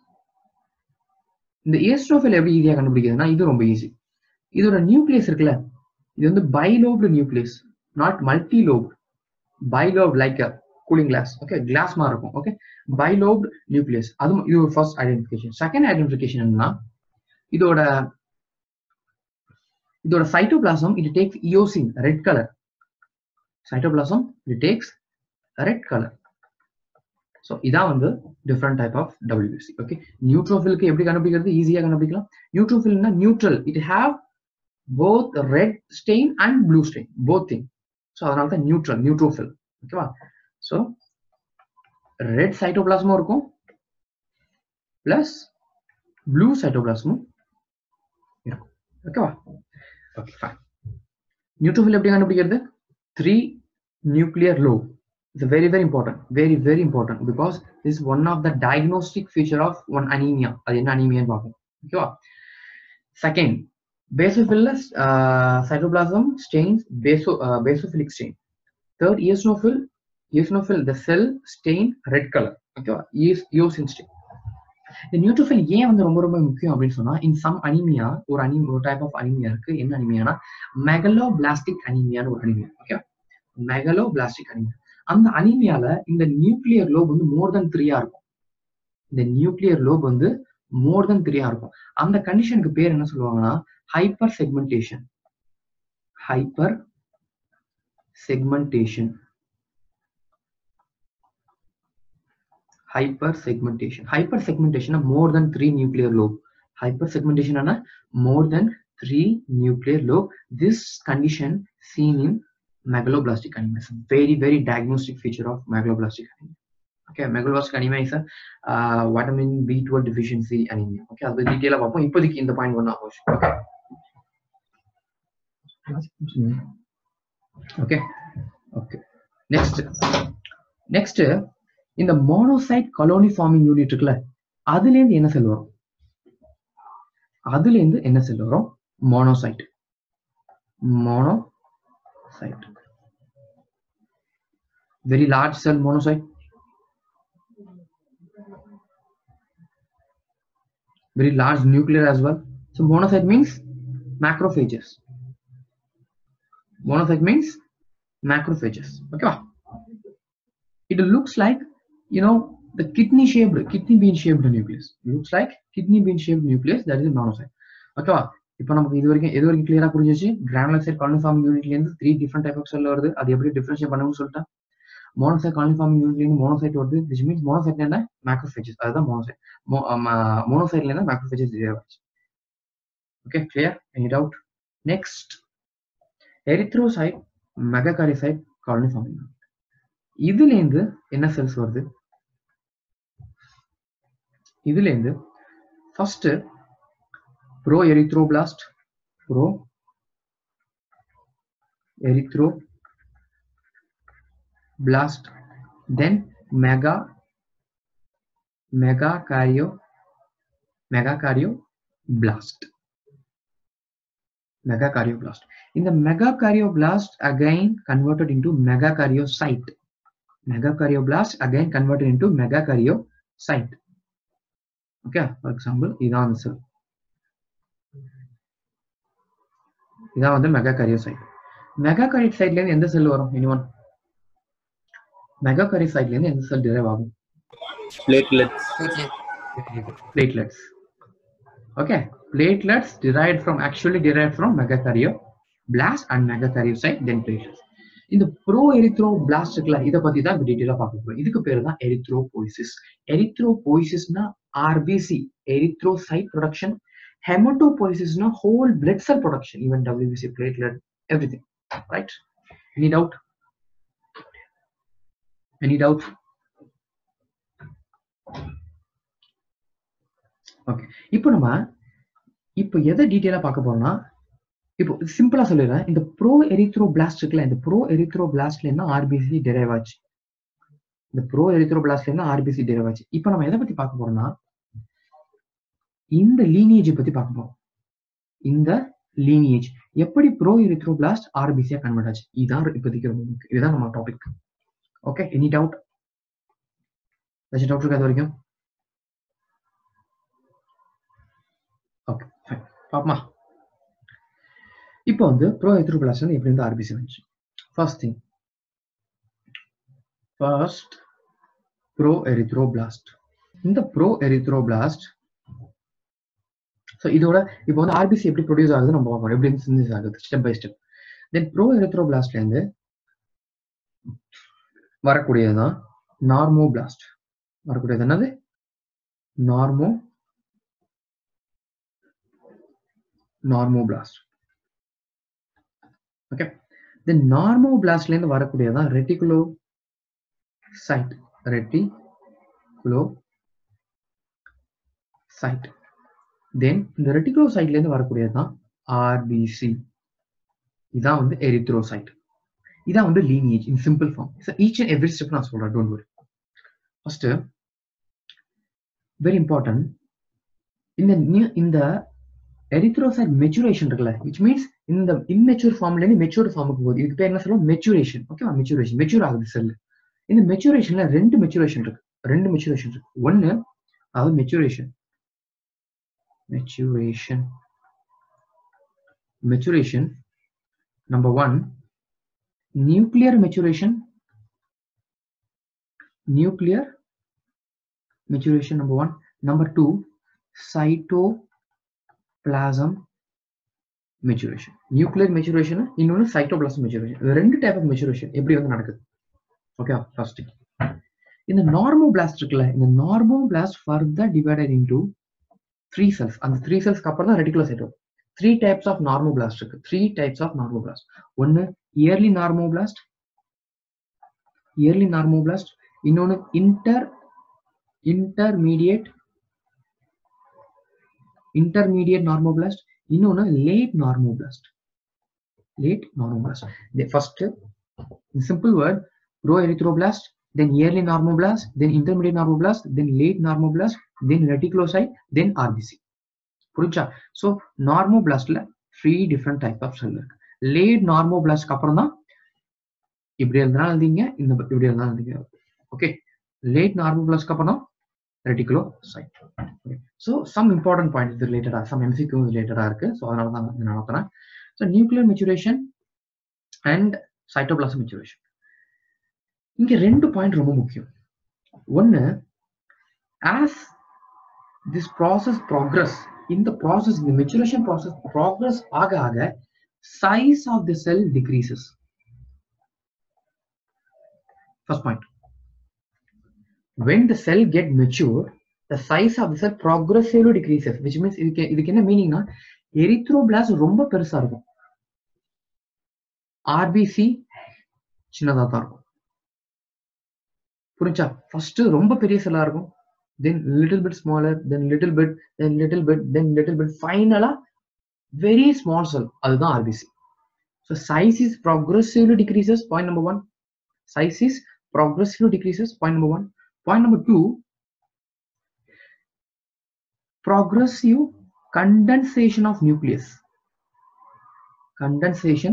இந்த eosinophil எப்படி ஈஸியா கண்டுபிடிக்கிறதுனா இது ரொம்ப ஈஸி. இதோட நியூக்ளியஸ் இருக்குல்ல, இது வந்து bilobed nucleus, not multi lobed. Bilobed like cooling glass. Okay, glass மாதிரி இருக்கும். Okay, bilobed nucleus. அது இது ஒரு ஃபர்ஸ்ட் ஐடென்டிஃபிகேஷன். செகண்ட் ஐடென்டிஃபிகேஷன் என்னன்னா இதோட cytoplasm it takes eosin, red colour. Cytoplasm it takes red colour. So இதான் வந்து different type of WBC. Okay, நியூட்ரோஃபிலுக்கு எப்படி கண்டுபிடிக்கிறது? ஈஸியாக கண்டுபிடிக்கலாம். நியூட்ரோஃபில்னா neutral, it have both red stain and blue stain, both thing. So அதனால தான் நியூட்ரோஃபில். ஓகேவா? ஸோ ரெட் சைட்டோபிளாசமும் இருக்கும் பிளஸ் ப்ளூ சைட்டோபிளாசமும் இருக்கும். ஓகேவா? Okay, fine. நியூட்ரோஃபில் எப்படி கண்டுபிடிக்கிறது? 3 nuclear lobe. It's very important, very important, because this is one of the diagnostic feature of one anemia. அது என்ன அனீமியான்னு பார்ப்போம். ஓகேவா? Second, basophilus cytoplasm stains basophilic stain. Third, eosinophil, the cell stain red color. ஓகேவா? eosin stain. இந்த நியூட்ரோஃபில் ஏன் வந்து ரொம்ப ரொம்ப முக்கியம் அப்படின்னு சொன்னா, in some anemia, ஒரு டைப் ஆஃப் அனீமியா இருக்கு. என்ன அனீமியானா மெகலோபிளாஸ்டிக் அனீமியான்னு ஒரு அனீமியா. Okay, மெகலோபிளாஸ்டிக் anaemia. அந்த அனீமியால இந்த நியூக்ளியர் லோப் வந்து மோர் தென் 3 இருக்கும். இந்த நியூக்ளியர் லோப் வந்து மோர் தென் 3 இருக்கும். அந்த கண்டிஷனுக்கு பேர் என்ன சொல்லுவாங்கன்னா hyper segmentation. Hyper segmentation more than 3 nuclear lobe. Hypersegmentation ana more than 3 nuclear lobe. This condition seen in megaloblastic anemia is a very diagnostic feature of megaloblastic anemia. Okay, megaloblastic anemia is a vitamin B12 deficiency anemia. Okay, அது டீடைலா பார்ப்போம். இப்போதைக்கு இந்த பாயிண்ட் ஒண்ணா அவசியம். Okay. Next இந்த monocyte colony forming unit இருக்குல, அதுல இருந்து என்ன செல் வரும்? monocyte. Very large cell monocyte. Very large nuclear as well. So monocyte means macrophages. Okay. It looks like, the kidney bean shaped nucleus. Looks like kidney bean shaped nucleus. That is a monocyte. Okay. இப்போ நமக்கு இது வரைக்கும் கிளியரா புரிஞ்சிச்சு. கிரானுலோசைட் colony forming unitல இருந்து 3 different type of cell வருது. அது எப்படி டிஃபரன்ஷியேட் பண்ணணும்னு சொல்லிட்டேன். monocyte colony forming unitல இருந்து monocyte வருது, which means monocyte என்ன macrophages. அதுதான் monocyte. monocyteல இருந்து macrophages derive ஆச்சு. Okay, clear? Any doubt? Next, erythrocyte megakaryocyte colony forming unit. இதுல இருந்து என்ன செல்ஸ் வருது? இதுல இருந்து first pro-erythroblast, then megakaryoblast. In the megakaryoblast again converted into megakaryocyte. Okay, for example, இதான் அந்த செல். இதான் வந்து megakaryocyte. megakaryocyteல இருந்து எந்த செல் வரும்? anyone? megakaryocyteல இருந்து எந்த செல் derive ஆகும்? platelets. Okay, platelets actually derived from megakaryoblast and megakaryocyte, then platelets. இந்த pro-erythroblastக்குல இத பத்தி தான் டீடைலா பார்க்க போறோம். இதுக்கு பேரு தான் erythropoiesis. erythropoiesisனா RBC, erythrocyte production. hematopoiesis na whole blood cell production, even WBC, platelet, everything. Right? Any doubt? Okay. இப்போ எதை டீடைலா பார்க்க போறோம்னா, இப்போ சிம்பிளா சொல்லிடுறேன். இந்த pro-erythroblast இருக்குல்ல, இந்த pro-erythroblasட்ல என்ன RBC derive ஆச்சு. இப்போ நம்ம எதை பத்தி பார்க்க போறோம்னா, இந்த lineage பத்தி பார்க்க போறோம். இந்த lineage எப்படி pro-erythroblast RBC கன்வெர்ட் ஆச்சு, இதான் இப்போதைக்கு ரொம்ப முக்கியம். இதுதான் நம்ம topic. Okay, any doubt? Doubt இருக்கா இது வரைக்கும்? Okay, fine. பாப்போமா? இப்போ வந்து pro-erythroblast எப்படி இருந்து RBC வந்துச்சு? First pro-erythroblast. இந்த pro-erythroblast, ஸோ இதோட இப்போ வந்து RBC எப்படி ப்ரொடியூஸ் ஆகுது நம்ம பார்க்கணும், எப்படி சிந்தசிஸ் ஆகுது ஸ்டெப் பை ஸ்டெப். தென் pro-erythroblasட்ல இருந்து வரக்கூடியதுதான் நார்மோபிளாஸ்ட். வரக்கூடியது என்னது? நார்மோபிளாஸ்ட். ஓகே, தென் நார்மோபிளாஸ்ட்ல இருந்து வரக்கூடியதுதான் ரெட்டிகுலோசைட். தென் இந்த ரெட்டிகுலோசைட்ல இருந்து வரக்கூடியதுதான் RBC. இதான் வந்து எரித்ரோசைட். இதான் வந்து lineage in simple form. So each and every step நான் சொல்றேன், don't worry. First, very important, இந்த erythrocyte maturation இருக்குல்ல, which means இந்த immature formல இருந்து mature formக்கு போகுது. இதுக்கு பேர் என்ன சொல்லுவோம்? maturation. ஓகேவா? மெச்சூர் ஆகுது செல். இந்த மெச்சூரேஷன்ல ரெண்டு மெச்சூரேஷன் இருக்கு. ஒன்னு அதாவது maturation number 1, nuclear maturation number 1. number 2, cytoplasm maturation. nuclear maturation இன்னொன்னு cytoplasm maturation. ரெண்டு டைப் ஆஃப் மெச்சூரேஷன் எப்படி வந்து நடக்குது. ஓகே, ஃபர்ஸ்ட் இந்த நார்மோபிளாஸ்ட் இருக்குல்ல, இந்த normoblast further divided into 3 cells. அந்த 3 cells அப்புறம் தான் ரெட்டிகுலோசைட் வரும். three types of normoblast இருக்கு. Three types of normoblast. ஒன்னு yearly normoblast, இன்னொன்னு intermediate normoblast, இன்னொன்னு late normoblast. The first simple word proerythroblast, then yearly normoblast, then intermediate normoblast, then late normoblast, then reticulocyte, then RBC. புரிஞ்சா? So normoblastல 3 different type of cell இருக்கு. Late normoblast அப்புறம் தான் இப்படி இருந்தாலும் எழுதிங்க, இப்படி இருந்தாலும் எழுதிங்க. ஓகே, late normoblast அப்புறம் reticulocyte. Okay. So some important points related, some MCQ related இருக்கு. So அதனால தான் நான் நடத்துறேன். So nuclear maturation and cytoplasm maturation. இங்க 2 பாயிண்ட் ரொம்ப முக்கியம். ஒன்னு, as this process progress, இந்த maturation process progress ஆக size of the cell decreases. First point, when the cell get mature, the size of the cell progressively decreases, which means இதுக்கு என்ன மீனிங்னா, எரித்ரோபிளாஸ்ட் ரொம்ப பெருசா இருக்கும், RBC சின்னதா தான் இருக்கும். புரிஞ்சா? ஃபர்ஸ்ட் ரொம்ப பெரிய செல்லா இருக்கும், then little bit smaller, then little bit, then little bit, then little bit, finally very small cell, அதுதான் RBC. So size is progressively decreases, point number 1. Size is progressively decreases, point number 1. Point number 2, progressive condensation of nucleus. Condensation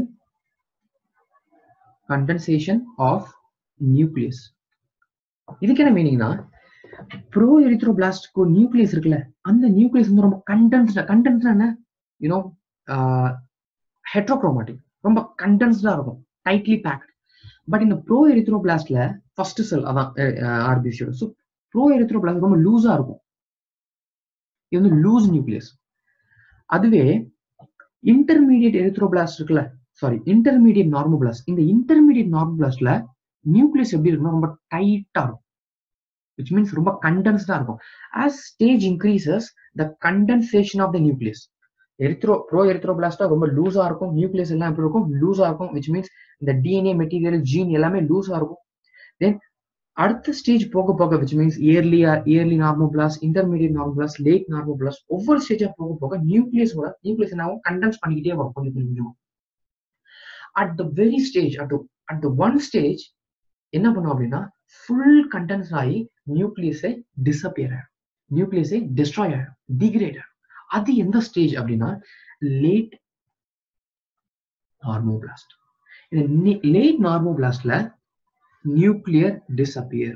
of nucleus. இதுக்கு என்ன மீனிங்னா, ப்ரோ எரித்ரோபிளாஸ்ட்க்கு நியூக்ளியஸ் இருக்குல்ல, அந்த நியூக்ளியஸ் வந்து ரொம்ப கண்டென்ஸ்டா என்ன, யூனோ ஹெட்ரோக்ரோமாட்டிக், ரொம்ப கண்டென்ஸ்டா இருக்கும், டைட்லி பேக்ட். பட் இந்த ப்ரோ எரித்ரோபிளாஸ்ட்ல ஃபர்ஸ்ட் செல் அதான் ஆர்பிசியோட. ஸோ ப்ரோ எரித்ரோபிளாஸ்ட் ரொம்ப லூஸா இருக்கும், இது வந்து லூஸ் நியூக்ளியஸ். அதுவே இன்டர்மீடியட் எரித்ரோபிளாஸ்ட் இருக்குல்ல, இன்டர்மீடியட் நார்மோபிளாஸ்ட், இந்த இன்டர்மீடியட் நார்மோபிளாஸ்ட்ல நியூக்ளியஸ் எப்படி இருக்குன்னா ரொம்ப டைட்டா இருக்கும், which means ரொம்ப கண்டென்ஸ்டா இருக்கும். As stage increases, the condensation of the nucleus, pro எரித்ரோபிளாஸ்டா ரொம்ப லூஸா இருக்கும், நியூக்ளியஸ் எல்லாம் எப்படி இருக்கும், லூஸா இருக்கும், which means இந்த DNA மெட்டீரியல், ஜீன் எல்லாமே லூஸா இருக்கும். தென் அடுத்த ஸ்டேஜ் போக போக, which means early normoblast, intermediate normoblast, late normoblast, ஒவ்வொரு ஸ்டேஜா போக போக நியூக்ளியஸ் என்ன ஆகும், கண்டென்ஸ் பண்ணிக்கிட்டே வரும் கொஞ்சம் கொஞ்சம். At the very stage, at the one stage என்ன பண்ணும் அப்படின்னா, ஃபுல் கண்டென்ஸ் ஆகி நியூக்ளியஸை டிஸப்பியர் ஆகும், நியூக்ளியஸை டிஸ்ட்ராய் ஆகும், டிகிரேட் ஆகும். அது எந்த ஸ்டேஜ் அப்படின்னா, லேட் நார்மோபிளாஸ்ட். இந்த லேட் நார்மோபிளாஸ்ட்ல nucleus disappear,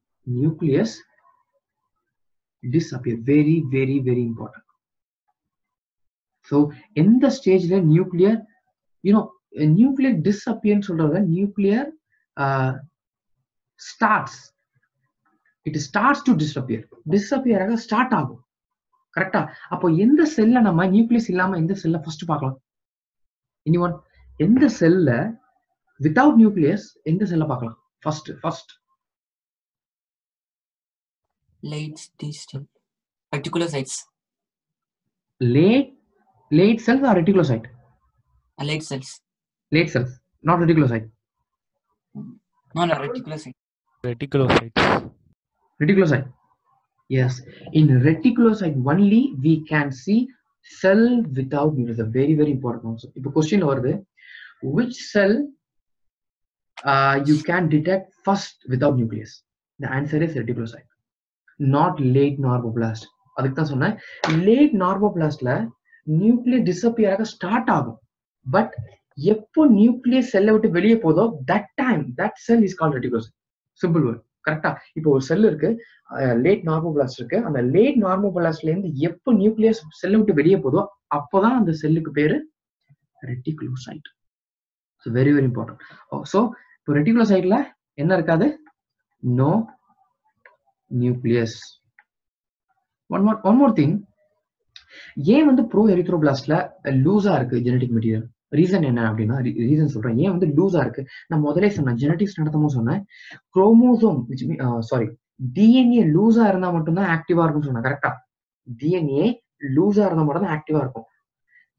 very very very important. So எந்த ஸ்டேஜ்ல நியூக்ளியர் டிஸப்பியர்னு சொல்றத, nuclear it starts to disappear ஆக ஸ்டார்ட் ஆகும். கரெக்டா? அப்போ எந்த செல்ல நம்ம நியூக்ளியஸ் இல்லாம எந்த செல்ல ஃபர்ஸ்ட் பார்க்கலாம்? எனிவன்? எந்த செல்ல வித்அவுட் நியூக்ளியஸ் எந்த செல்ல பார்க்கலாம் first? Late reticulocytes. Late cells or reticulocyte? Late cells. Late cells, not reticulocyte. No, reticulocyte. Reticulocyte. Yes, in reticulocyte only we can see cell without nucleus. Very very important also. If question வருது, which cell you can detect first without nucleus? The answer is reticulocyte, not late normoblast. அதுக்கு தான் சொன்னேன், லேட் நார்மோபிளாஸ்ட்ல நியூக்ளியஸ் டிஸப்பியர் ஆக ஸ்டார்ட் ஆகும். பட் எப்போ நியூக்ளியஸ் செல்லை விட்டு வெளியே போதோ, that cell is called reticulocyte. Simple word. கரெக்டா? இப்போ ஒரு செல் இருக்கு, லேட் நார்மோபிளாஸ்ட் இருக்கு, அந்த லேட் நார்மோபிளாஸ்ட்ல இருந்து எப்போ நியூக்ளியஸ் செல்லை விட்டு வெளியே போதோ அப்போதான் அந்த செல்லுக்கு பேரு reticulocyte. So very very important. So இப்போ ரெட்டிகுலோசைட்ல என்ன இருக்காது? No nucleus. One more thing, ஏன் வந்து ப்ரோ எரித்ரோபிளாஸ்ட்ல லூஸா இருக்கு ஜெனடிக் மெட்டீரியல்? ரீசன் என்ன அப்படின்னா, ரீசன் சொல்றேன் ஏன் வந்து லூஸா இருக்கு. நான் முதலே சொன்னேன், ஜெனடிக்ஸ் நடத்தவும் சொன்னேன், குரோமோசோம் டிஎன்ஏ லூஸா இருந்தா மட்டும்தான் ஆக்டிவா இருக்கும்னு சொன்னேன். கரெக்டா? டிஎன்ஏ லூஸா இருந்தா மட்டும் தான் ஆக்டிவா இருக்கும்.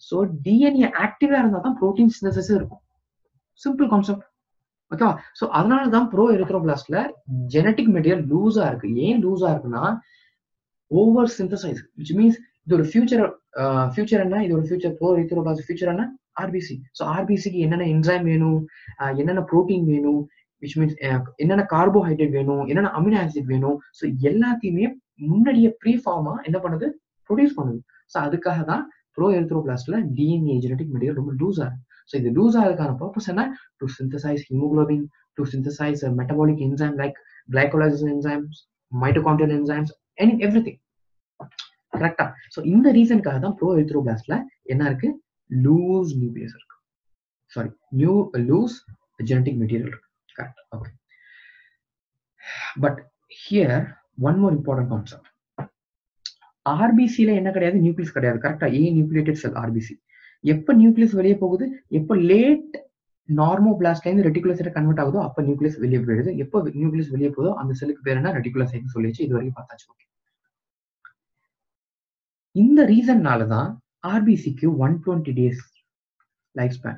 ஸோ டிஎன்ஏ ஆக்டிவா இருந்தால் தான் ப்ரோட்டீன் சிந்தசிஸ் இருக்கும். Simple concept. ஓகேவா? ஸோ அதனால தான் ப்ரோ எரித்ரோபிளாஸ்ட்ல ஜெனட்டிக் மெட்டீரியல் லூஸா இருக்கு. ஏன் லூஸா இருக்குன்னா ஓவர் சிந்தசைஸ், விச் மீன்ஸ் இது ஒரு ஃபியூச்சர் என்ன, இது ஒரு ஃபியூச்சர் ப்ரோ எரித்ரோபிளாஸ்ட் ஃபியூச்சர் என்ன, ஆர்பிசி. ஸோ ஆர்பிசிக்கு என்னென்ன என்சைம் வேணும், என்னென்ன ப்ரோட்டீன் வேணும், விச் மீன்ஸ் என்னென்ன கார்போஹைட்ரேட் வேணும், என்னென்ன அமினோ ஆசிட் வேணும், ஸோ எல்லாத்தையுமே முன்னாடியே ப்ரீ ஃபார்மா என்ன பண்ணுது, ப்ரொடியூஸ் பண்ணுது. ஸோ அதுக்காக தான் ப்ரோ எரித்ரோபிளாஸ்ட்ல டிஎன்ஏ ஜெனட்டிக் மெட்டீரியல் ரொம்ப லூஸா இருக்கு. ஸோ இது லூஸா இருக்கான பர்பஸ் என்ன, to synthesise haemoglobin, to synthesise metabolic enzyme like glycolysis enzymes, mitochondrial enzymes, everything. கரெக்டா? ஸோ இந்த ரீசனுக்காக தான் ப்ரோ எரித்ரோபிளாஸ்ட்ல என்ன இருக்கு, லூஸ் நியூக்ளியஸ் இருக்கு, சாரி லூஸ் ஜெனட்டிக் மெட்டீரியல் இருக்கு. Correct. Okay. But here one more important concept. ஆர்பிசில என்ன கிடையாது, நியூக்ளியஸ் கிடையாது. கரெக்டா? Anucleated cell RBC. எப்ப நியூக்ளியஸ் வெளியே போகுது, எப்ப லேட் நார்மோபிளாஸ்ட்ல இருந்து ரெட்டிகுலோசைட் கன்வெர்ட் ஆகுதோ அப்ப நியூக்ளியஸ் வெளியே போயிடுது. எப்ப நியூக்ளியஸ் வெளியே போதோ அந்த செல்லுக்கு பேர் என்ன, ரெட்டிகுலோசைட் சொல்லிச்சு. இது வரைக்கும் பார்த்தாச்சு. ஓகே. இந்த ரீசன்னால தான் ஆர்பிசிக்கு 120 டேஸ் லைஃப் ஸ்பேன்.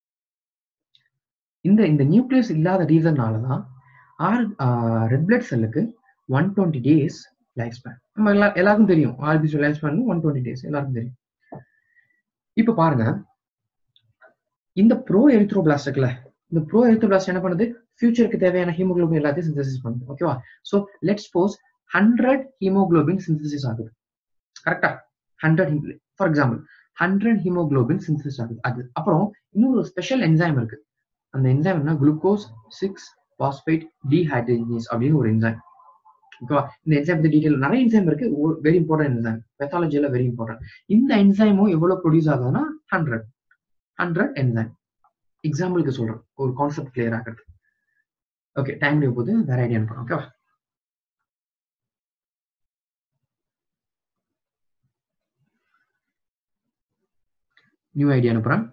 இந்த நியூக்ளியஸ் இல்லாத ரீசன்னால தான் ரெட் பிளட் செல்லுக்கு 120 டேஸ் லைஃப் ஸ்பேன். நம்ம எல்லாருக்கும் தெரியும் ஆர்பிசி லைஃப் ஸ்பேன் 120 டேஸ், எல்லாருக்கும் தெரியும். இப்ப பாருங்க, இந்த ப்ரோ எரித்ரோபிளாஸ்ட் இருக்குல்ல, இந்த ப்ரோ எரித்ரோபிளாஸ்ட் என்ன பண்ணுது, ஃபியூச்சருக்கு தேவையான ஹீமோகுளோபின் எல்லாத்தையும் சிந்தசிஸ் பண்ணுது. ஓகேவா? So let's suppose 100 haemoglobin synthesis ஆகுது. கரெக்டா? 100 ஃபார் எக்ஸாம்பிள் 100 ஹீமோகுளோபின் சிந்தசிஸ் ஆகுது. அது அப்புறம் இன்னொரு ஸ்பெஷல் என்சைம் இருக்கு. அந்த என்சைம் என்ன, குளுக்கோஸ் 6 பாஸ்பேட் டீஹைட்ரஜனேஸ் அப்படின்னு ஒரு என்சைம். ஓகேவா? இந்த என்சைம் பத்தி டீடைல் நிறைய என்சைம் இருக்கு. வெரி இம்பார்ட்டன்ட் என்சைம், பேத்தாலஜில வெரி இம்பார்ட்டன்ட். இந்த என்சைமும் எவ்வளவு ப்ரொடியூஸ் ஆகுதுன்னா 100 என்சைம். எக்ஸாம்பிளுக்கு சொல்றேன், ஒரு கான்செப்ட் கிளியர் ஆகுது. ஓகே, டைம் முடிய போது வேற ஐடியா அனுப்புறேன். ஓகேவா? நியூ ஐடியா அனுப்புறேன்.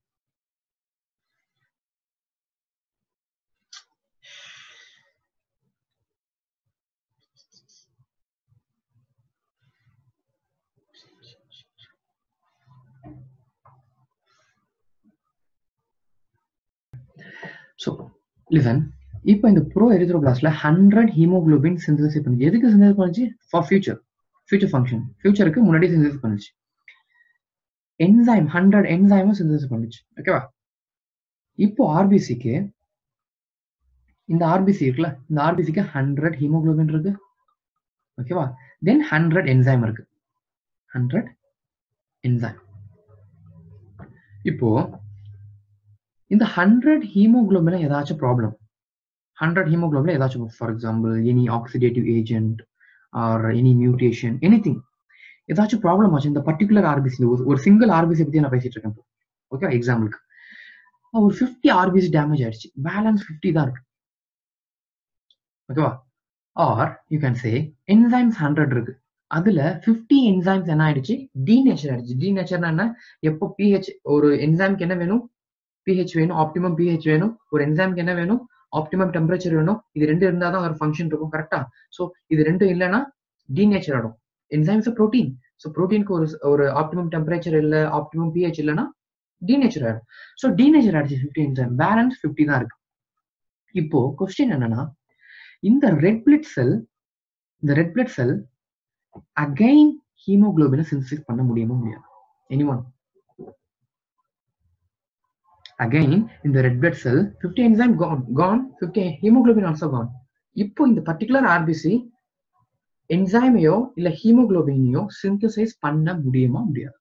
So listen, இப்போ இந்த ப்ரோ எரித்ரோபிளாஸ்ட்ல 100 ஹீமோகுளோபின் சிந்தசிஸ் பண்ணுச்சு. எதுக்கு சிந்தசிஸ் பண்ணுச்சு? For future function. ஃபியூச்சருக்கு முன்னாடி சிந்தசிஸ் பண்ணுச்சு. என்சைம் 100 என்சைமும் சிந்தசிஸ் பண்ணுச்சு. ஓகேவா? இப்போ ஆர்பிசிக்கு, இந்த ஆர்பிசி இருக்குல்ல, இந்த ஆர்பிசிக்கு 100 ஹீமோகுளோபின் இருக்கு. ஓகேவா? தென் 100 என்சைம் இருக்கு. 100 என்சைம். இப்போ இந்த 100 ஹீமோகுளோபின்ல ஏதாச்சும் ப்ராப்ளம், 100 ஹீமோகுளோபின்ல ஏதாச்சும், for example any oxidative agent or any mutation, anything, ஏதாச்சும் ப்ராப்ளம் ஆச்சு இந்த பர்டிகுலர் ஆர்பிசி, ஒரு சிங்கிள் ஆர்பிசி பத்தி நான் பேசிட்டு இருக்கேன். ஓகே, எக்ஸாம்பிளுக்கு ஒரு 50 ஆர்பிசி டேமேஜ் ஆயிடுச்சு, பேலன்ஸ் 50 தான் இருக்கு. ஓகேவா? Or you can say enzymes 100 இருக்கு, அதுல 50 என்சைம்ஸ் என்ன ஆயிடுச்சு, டீநேச்சர் ஆயிடுச்சு. டீநேச்சர்னா என்ன, எப்போ பிஹெச், ஒரு என்சைம்க்கு என்ன வேணும், பிஹெச் வேணும், ஆப்டிமம் பிஹெச் வேணும். ஒரு என்சைம்க்கு என்ன வேணும், ஆப்டிமம் டெம்பரேச்சர் வேணும். இது ரெண்டு இருந்தா தான் ஒரு ஃபங்க்ஷன் இருக்கும். கரெக்டா? ஸோ இது ரெண்டும் இல்லைன்னா டீநேச்சர் ஆகும். என்சைம்ஸ் ப்ரோட்டீன், ஸோ ப்ரோட்டீனுக்கு ஒரு ஆப்டிமம் டெம்பரேச்சர் இல்லை, ஆப்டிமம் பிஹெச் இல்லைன்னா டீநேச்சர் ஆயிடும். ஸோ டீநேச்சர் ஆயிடுச்சு 50 என்சைம், பேலன்ஸ் 50 தான் இருக்கு. இப்போ கொஸ்டின் என்னன்னா, இந்த ரெட் பிளட் செல் அகைன் ஹீமோகுளோபினை சிந்தசிஸ் பண்ண முடியுமா, முடியாது? Anyone? Again, in the red blood cell, 50 enzyme gone, 50 hemoglobin also gone. இப்போ இந்த பர்டிகுலர் ஆர்பிசி என்சைமையோ இல்ல ஹீமோகுளோபினையோ சிந்தசைஸ் பண்ண முடியுமா, முடியாது?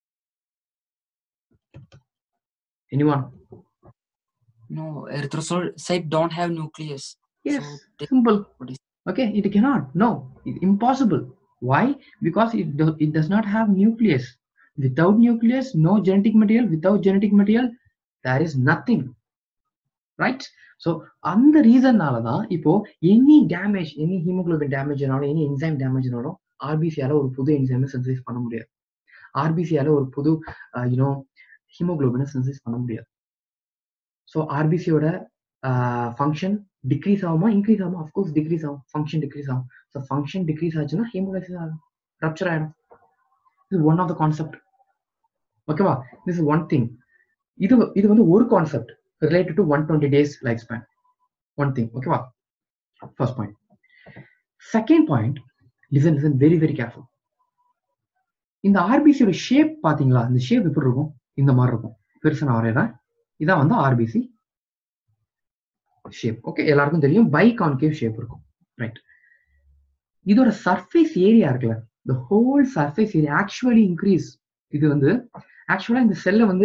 Anyone? No, erythrocyte don't have nucleus. Yes, so simple. Okay, it cannot. No, it's impossible. Why? Because it does not have nucleus. Without nucleus, no genetic material. Without genetic material, there is nothing, right? So அந்த ரீசன்னால தான் இப்போ எனி டேமேஜ், எனி ஹீமோகுளோபின் டேமேஜ்னாலும், எனி என்சைம் டேமேஜ்னாலும் ஆர்பிசியால ஒரு புது என்சைமை சிந்தசைஸ் பண்ண முடியாது. ஆர்பிசியால ஒரு புது ஹீமோகுளோபினை சிந்தசைஸ் பண்ண முடியாது. ஸோ ஆர்பிசியோட ஃபங்க்ஷன் டிக்ரீஸ் ஆகுமா, இன்க்ரீஸ் ஆகுமா? அஃப்கோர்ஸ் டிக்ரீஸ் ஆகும், ஃபங்க்ஷன் டிக்ரீஸ் ஆகும். ஸோ ஃபங்க்ஷன் டிக்ரீஸ் ஆச்சுன்னா ஹீமோலைசிஸ் ஆகும், ரப்சர் ஆகிடும். இது ஒன் ஆஃப் த கான்செப்ட். ஓகேவா? this is one thing. இது வந்து ஒரு concept related to 120 days lifespan. One thing. ஓகேவா? first point. second point, listen very very careful. இந்த ஆர்பிசியோட ஷேப் பாத்தீங்களா? இந்த ஷேப் எப்படி இருக்கும்? இந்த மாதிரி இருக்கும். பெருசா நான் வரையறேன். இதான் வந்து ஆர்பிசி ஷேப். ஓகே, எல்லாருக்கும் தெரியும் பை கான்கேவ் ஷேப் இருக்கும். ரைட். இதோட சர்ஃபேஸ் ஏரியா இருக்குல்ல, the whole surface area actually increase. இது வந்து ஆக்சுவலா இந்த செல்லை வந்து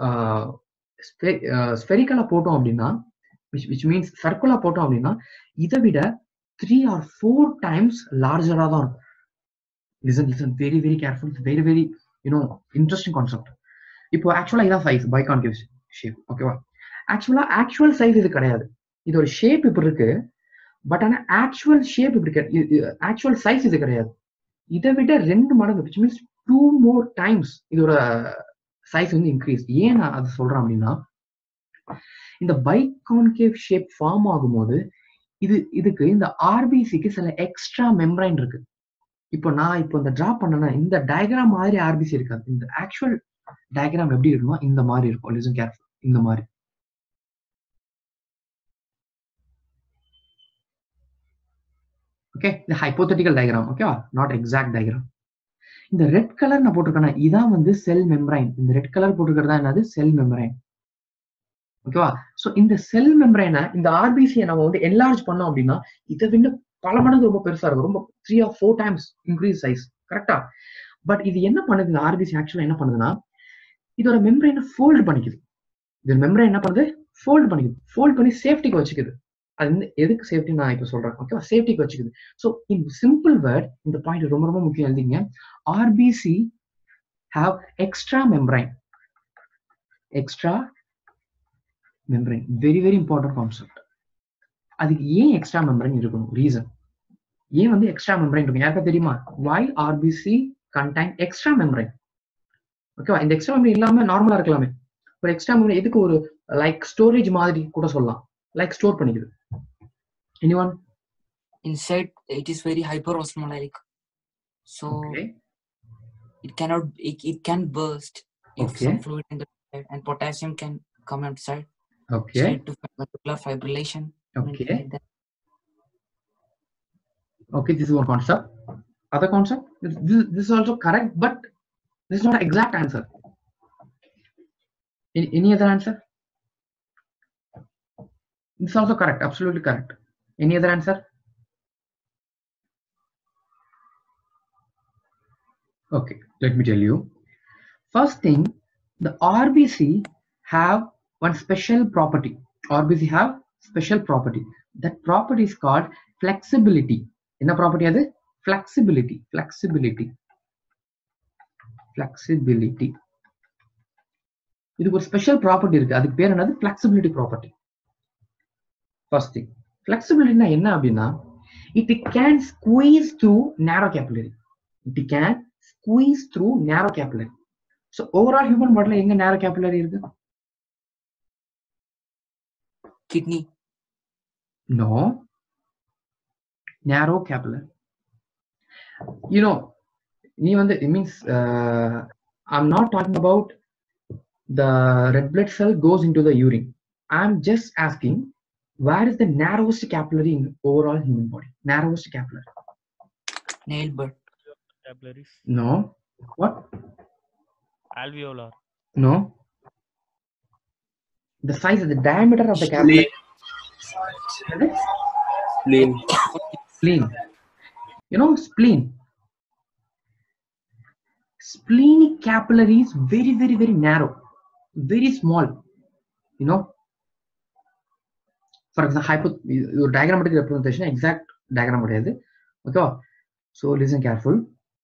ஸ்பெரிக்கலா போட்டோம் அப்படின்னா, which means சர்க்குலா போட்டோம் அப்படின்னா, இதை விட 3 or 4 times லார்ஜரா தான் இருக்கும். listen very very careful. It's very very interesting concept. இப்போ ஆக்சுவலா இதான் சைஸ் பை கான்கேவ் ஷேப். ஓகேவா? ஆக்சுவல் சைஸ் இது கிடையாது. இதோட ஷேப் இப்படி இருக்கு. பட் ஆனா ஆக்சுவல் ஷேப் இப்படி ஆக்சுவல் சைஸ் இது கிடையாது. இதை விட 2 மடங்கு, which means 2 more times இதோட சைஸ் வந்து இன்க்ரீஸ். ஏன் நான் அதை சொல்றேன் அப்படின்னா, இந்த பை கான்கேவ் ஷேப் ஃபார்ம் ஆகும்போது இதுக்கு இந்த ஆர்பிசிக்கு சில எக்ஸ்ட்ரா மெம்பரைன் இருக்கு. இப்போ இந்த டிரா பண்ணனா இந்த டயக்ராம் மாதிரி ஆர்பிசி இருக்காது. இந்த ஆக்சுவல் டயக்ராம் எப்படி இருக்குமா, இந்த மாதிரி இருக்கும். Listen careful. இந்த மாதிரி. ஓகே, இந்த ஹைப்போதெட்டிக்கல் டயக்ராம். ஓகேவா? Not exact diagram. இந்த ரெட் கலர் நான் போட்டிருக்கேன், இதான் வந்து செல் மெம்பரைன். இந்த ரெட் கலர் போட்டுக்கிறதா என்னது? Cell membrane. ஓகேவா? சோ இந்த செல் மெம்பரைனை, இந்த ஆர்பிசியை நம்ம வந்து என்லார்ஜ் பண்ணோம் அப்படின்னா இதை விட பல மடங்கு ரொம்ப பெருசா இருக்கும். ரொம்ப 3 or 4 times இன்க்ரீஸ் சைஸ். கரெக்டா? பட் இது என்ன பண்ணுது? இந்த ஆர்பிசி ஆக்சுவலா என்ன பண்ணுதுன்னா, இதோட மெம்பரைனை ஃபோல்ட் பண்ணிக்குது. இந்த மெம்பரைன் என்ன பண்ணுது? ஃபோல்ட் பண்ணிக்குது. ஃபோல்ட் பண்ணி சேஃப்டிக்கு வச்சுக்குது. அது வந்து எதுக்கு சேஃப்டி நான் இப்ப சொல்றேன். ஓகேவா? சேஃப்டிக்கு வச்சுக்குது. ஸோ இன் சிம்பிள் வேர்ட், இந்த பாயிண்ட் ரொம்ப ரொம்ப முக்கியம் எழுதிங்க. RBC have extra membrane. Extra membrane very very important concept. அதுக்கு ஏன் எக்ஸ்ட்ரா மெம்பரைன் இருக்கணும்? ரீசன் ஏன் வந்து எக்ஸ்ட்ரா மெம்பரைன் இருக்கும் யாருக்கா தெரியுமா? why RBC contain extra membrane? ஓகேவா? இந்த எக்ஸ்ட்ரா மெம்பரைன் இல்லாம நார்மலா இருக்கலாமே. ஒரு எக்ஸ்ட்ரா மெம்பரைன் எதுக்கு? ஒரு லைக் ஸ்டோரேஜ் மாதிரி கூட சொல்லலாம். லைக் ஸ்டோர் பண்ணிக்குது. anyone? Inside it is very hyperosmotic, so okay. it can burst if okay. some fluid in the inside, and potassium can come outside. okay. Lead to ventricular fibrillation. okay. Like that. Okay, this is one concept. Other concept, this is also correct, but this is not an exact answer. Any other answer? This is also correct, absolutely correct. Any other answer? Okay, let me tell you. First thing, the RBC have one special property. RBC have special property. That property is called flexibility. என்ன ப்ராப்பர்ட்டி அது? flexibility. இதுக்கு ஒரு ஸ்பெஷல் ப்ராப்பர்ட்டி இருக்கு. அதுக்கு பேர் என்னது? flexibility property. First thing, flexibility என்ன அப்படின்னா, it can squeeze through narrow capillary. So overall human bodyல எங்க narrow capillary இருக்கு? Kidney. No. Narrow capillary. It means I'm not talking about the red blood cell goes into the urine. I'm just asking, where is the narrowest capillary in overall human body? Narrowest capillary. Nail bud. Capillaries. No. What? Alveolar. No. The size of the diameter of the capillary. Spleen. Spleen. Splenic capillary is very very very narrow, very small. For example, your diagrammatic representation, exact diagram கிடையாது. Okay, so listen careful.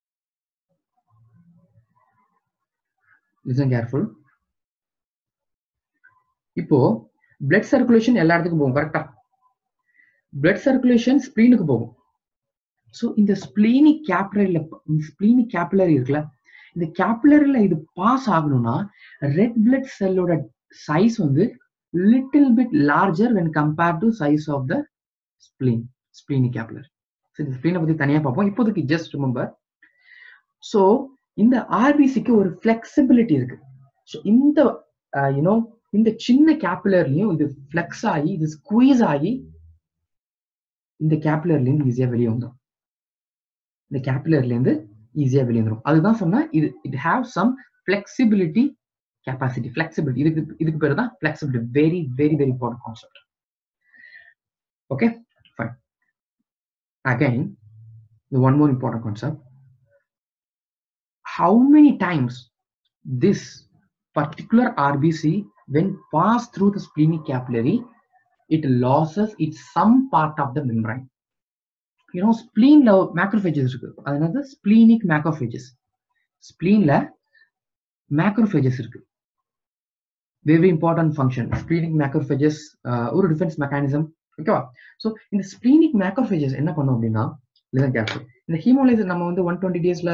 இப்போ blood circulation எல்லா இடத்துக்கும் போகும். கரெக்டா? blood circulation ஸ்பிளீனுக்கு போகும். ஸோ இந்த ஸ்பிளீனிக் கேபிலரி இருக்குல்ல, இந்த கேபிலரியில இது பாஸ் ஆகணும்னா ரெட் பிளட் செல்லோட சைஸ் வந்து little bit larger when compared to size of the splenic capillary. சரி, ஸ்பிளீனை பத்தி தனியா பார்ப்போம். இப்போதைக்கு ஜஸ்ட் ரிமெம்பர். ஸோ இந்த ஆர்பிசிக்கு ஒரு ஃபிளெக்சிபிலிட்டி இருக்கு. ஸோ இந்த இந்த சின்ன கேப்புலர்லயும் இது ஃபிளெக்ஸ் ஆகி இது ஸ்குவீஸ் ஆகி இந்த கேப்புலர்லேருந்து ஈஸியா வெளியே வந்துடும். இந்த கேப்புலர்லேருந்து ஈஸியா வெளியே வந்துடும். அதுதான் சொன்னா இது it have some flexibility capacity, flexibility. இதுக்கு பேரு தான் flexibility. Very, very, very important concept. Okay, fine. Again, the one more important concept. How many times this particular RBC, when passed through the splenic capillary, it loses its some part of the membrane. Spleen la macrophages இருக்கு. அதனால splenic macrophages. Spleen la macrophages இருக்கு. Very important function. Splenic macrophages ஒரு defense mechanism. ஓகேவா? ஸோ இந்த splenic macrophages என்ன பண்ணும் அப்படின்னா, listen carefully. இந்த ஹீமோலைசிஸ் நம்ம 120 டேஸ்ல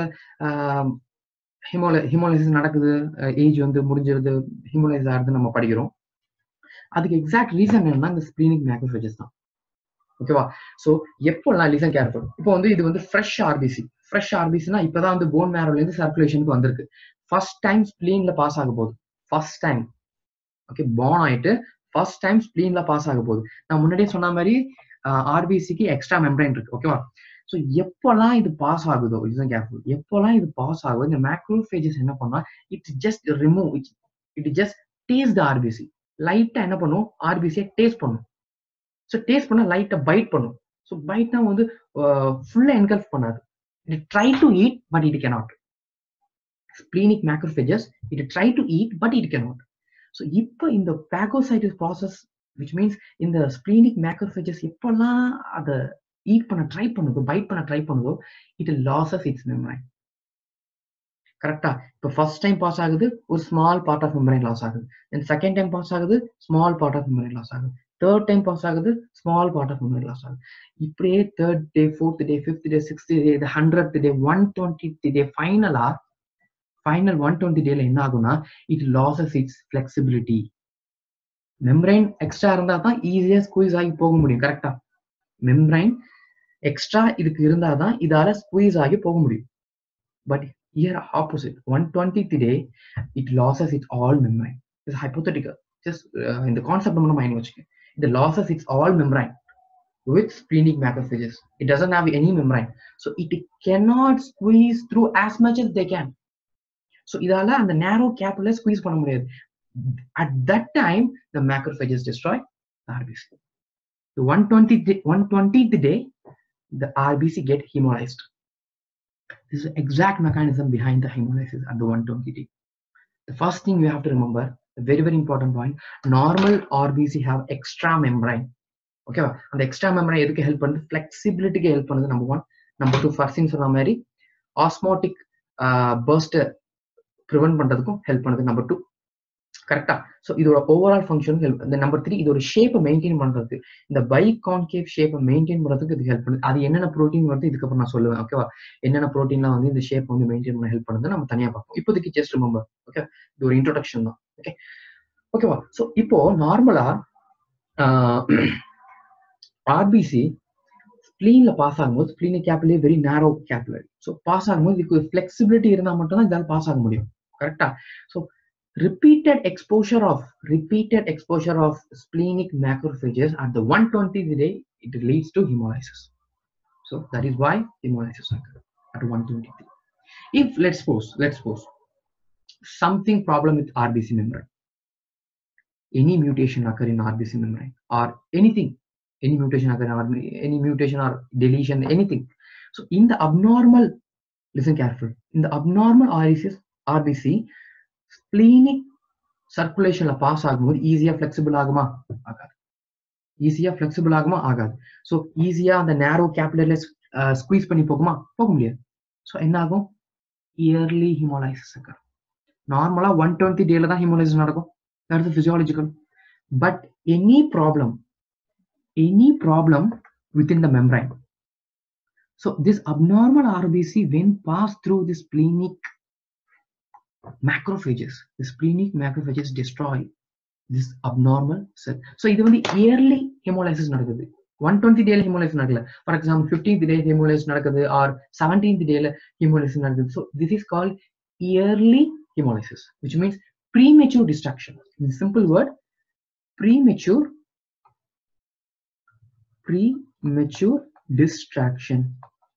ஹீமோலைசிஸ் நடக்குது, ஏஜ் முடிஞ்சிருது, ஹீமோலைசிஸ் ஆகுது நம்ம படிக்கிறோம். அதுக்கு எக்ஸாக்ட் ரீசன் என்னன்னா இந்த splenic macrophages தான். ஓகேவா? ஸோ எப்போலாம் லிசன் கேர்ஃபுல். இப்போ இது ஃப்ரெஷ் ஆர்பிசி. ஃப்ரெஷ் ஆர்பிசினா இப்பதான் போன் மேரோல இருந்து சர்க்குலேஷனுக்கு வந்திருக்கு. ஃபர்ஸ்ட் டைம் ஸ்பிளீன்ல பாஸ் ஆக போகுது. ஃபர்ஸ்ட் டைம் ஓகே பார்ன் ஆயிட்டு ஃபர்ஸ்ட் டைம் ஸ்பிளீன்ல பாஸ் ஆக போகுது. நான் முன்னாடியே சொன்ன மாதிரி ஆர்பிசிக்கு எக்ஸ்ட்ரா மெம்பரைன் இருக்கு. ஓகேவா? ஸோ எப்போல்லாம் இது பாஸ் ஆகுதோ, லிசன் கேர்ஃபுல், எப்போல்லாம் இது பாஸ் ஆகுதோ இந்த மேக்ரோஃபேஜஸ் என்ன பண்ணா, it just remove it just taste the RBC. லைட்டா என்ன பண்ணும், ஆர்பிசியை டேஸ்ட் பண்ணும். ஸோ டேஸ்ட் பண்ணா லைட்டா பைட் பண்ணும். ஸோ பைட்னா ஃபுல்லா என்கல்ஃப் பண்ணாது. It try to eat but it cannot. Splenic macrophages, it try to eat but it cannot. So இப்போ இந்த phagocytosis process, which means இந்த splenic macrophages எப்போல்லாம் அதை ஈட் பண்ண ட்ரை பண்ணுதோ, பைட் பண்ண ட்ரை பண்ணுதோ, it loses its membrane. கரெக்டா? இப்போ ஃபர்ஸ்ட் டைம் பாஸ் ஆகுது, ஒரு small part of membrane loss ஆகுது. தென் செகண்ட் டைம் பாஸ் ஆகுது, small part of membrane loss ஆகுது. தேர்ட் டைம் பாஸ் ஆகுது, small part of membrane loss ஆகுது. இப்படியே third day, fourth day, fifth day, sixth day, 100th day, 120th day, final 120 டேல என்ன ஆகும்னா, it loses its flexibility. Membrane extra இருந்தா தான் ஈஸியா ஸ்குவீஸ் ஆகி போக முடியும். கரெக்டா? மெம்பரைன் எக்ஸ்ட்ரா இதுக்கு இருந்தா தான் இதால ஸ்குவீஸ் ஆகி போக முடியும். But here opposite, 120th day it loses its all membrane. This is hypothetical. Just in the concept நம்ம மைண்ட் வச்சுக்க. It loses its all membrane with splenic macrophages. It doesn't have any membrane, so it cannot squeeze through as much as they can. So இதால அந்த narrow capillary squeeze பண்ண முடியாது. At that time the macrophages destroy the RBC. The 120th day the RBC get hemolyzed. This is the exact mechanism behind the hemolysis at the 120 day. The first thing we have to remember, a very, very important point, normal RBC have extra membrane. Okay, and the extra membrane எதுக்கு ஹெல்ப் பண்ணுது? ஃபிளெக்சிபிலிட்டிக்கு ஹெல்ப் பண்ணுது. நம்பர் 1. நம்பர் 2, ஃபர்ஸ்ட் சொன்ன மாதிரி ஆஸ்மோட்டிக் பர்ஸ்ட் ப்ரிவென்ட் பண்றதுக்கும் ஹெல்ப் பண்ணுது. நம்பர் 2. கரெக்டா? ஸோ இதோட ஓவரால் ஃபங்க்ஷன் ஹெல்ப். இந்த நம்பர் 3, இதோட ஷேப்பை மெயின்டைன் பண்றதுக்கு, இந்த பைகான்கேவ் ஷேப்பை மெயின்டைன் பண்றதுக்கு இது ஹெல்ப் பண்ணுது. அது என்னென்ன ப்ரோட்டீன் வருது இதுக்கப்புறம் நான் சொல்லுவேன். ஓகேவா? என்னென்ன ப்ரோட்டீன்லாம் இந்த ஷேப் மெயின்டைன் பண்ண ஹெல்ப் பண்ணுது நம்ம தனியா பார்ப்போம். இப்போதைக்கு ஜஸ்ட் ரிமெம்பர். ஓகே, இது ஒரு இன்ட்ரோடக்ஷன் தான். ஓகேவா? ஸோ இப்போ நார்மலா ஆர்பிசி ஸ்பிளீன்ல பாஸ் ஆகும்போது, splenic capillary very narrow capillary. So pass ஆகும்போது இதுக்கு ஃபிளெக்சிபிலிட்டி இருந்தால் மட்டும்தான் இதால் பாஸ் ஆக முடியும். கரெக்டா? So repeated exposure of splenic macrophages at the 120th day, it leads to hemolysis. So that is why hemolysis occurs at 120th day. If let's suppose something problem with RBC membrane, any mutation occur in RBC membrane or anything, any mutation occur in RBC, any mutation or deletion, anything. So in the abnormal, listen carefully, in the abnormal RBC ஸ்பிளீனிக் சர்க்குலேஷன்ல பாஸ் ஆகும்போது ஈஸியா ஃபிளெக்சிபிள் ஆகுமா? ஆகாது. ஈஸியா ஃபிளெக்சிபிள் ஆகுமா? ஆகாது. ஸோ ஈஸியா அந்த நேரோ கேப்பிலரில ஸ்குவீஸ் பண்ணி போகுமா? போக முடியாது. ஸோ என்ன ஆகும்? இயர்லி ஹீமோலைசிஸ் ஆகும். நார்மலா 120 டேல தான் ஹீமோலைசிஸ் நடக்கும். That is physiological. But any problem within the membrane. So this abnormal RBC when pass through the splenic macrophages, the splenic macrophages destroy this abnormal cell. So இது yearly hemolysis நடக்குது. 120 டேல hemolysis நடக்கல. For example 15th day hemolysis நடக்குது or 17th டேல hemolysis நடக்குது. So this is called early hemolysis, which means premature destruction. In simple word, premature distraction.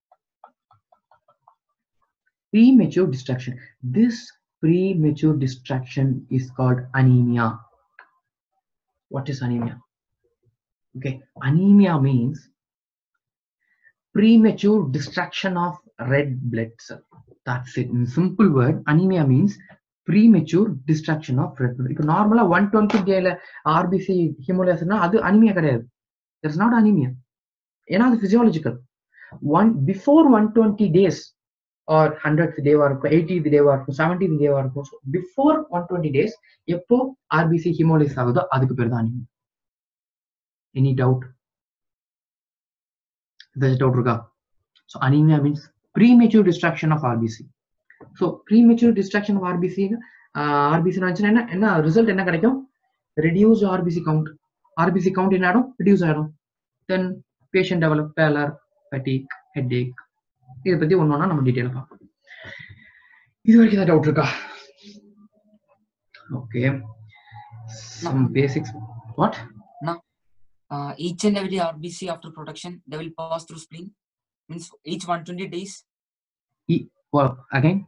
Premature destruction. This premature destruction is called anemia. What is anemia? Okay, anemia means premature destruction of red blood cell. That's it. In simple word, anemia means premature destruction of red blood. If normally 120 day RBC hemolysis na adu anemia kadayadu. That's not anemia. Ena adu physiological. Before 120 days or 100th day or 80th day or 70th day or before 120 days எப்போ RBC hemolysis ஆகுதோ அதுக்கு பேர் தான் anemia. Any doubt? There's a doubt இருக்கா? So anemia means premature destruction of RBC. So premature destruction of RBC நாச்சுன்னா என்ன result என்ன கிடைக்கும்? Reduced RBC count. RBC count என்ன ஆகும்? Reduce ஆகும். Then patient develop pallor, fatigue, headache. இதை பத்தி ஒன்னொன்னா நம்ம டீடைல் பார்ப்போம். இது வரைக்கும் ஏதாவது டவுட் இருக்கா? Okay. Some basics. What? No. Each and every RBC after production, they will pass through spleen. Means each 120 days. Well, again,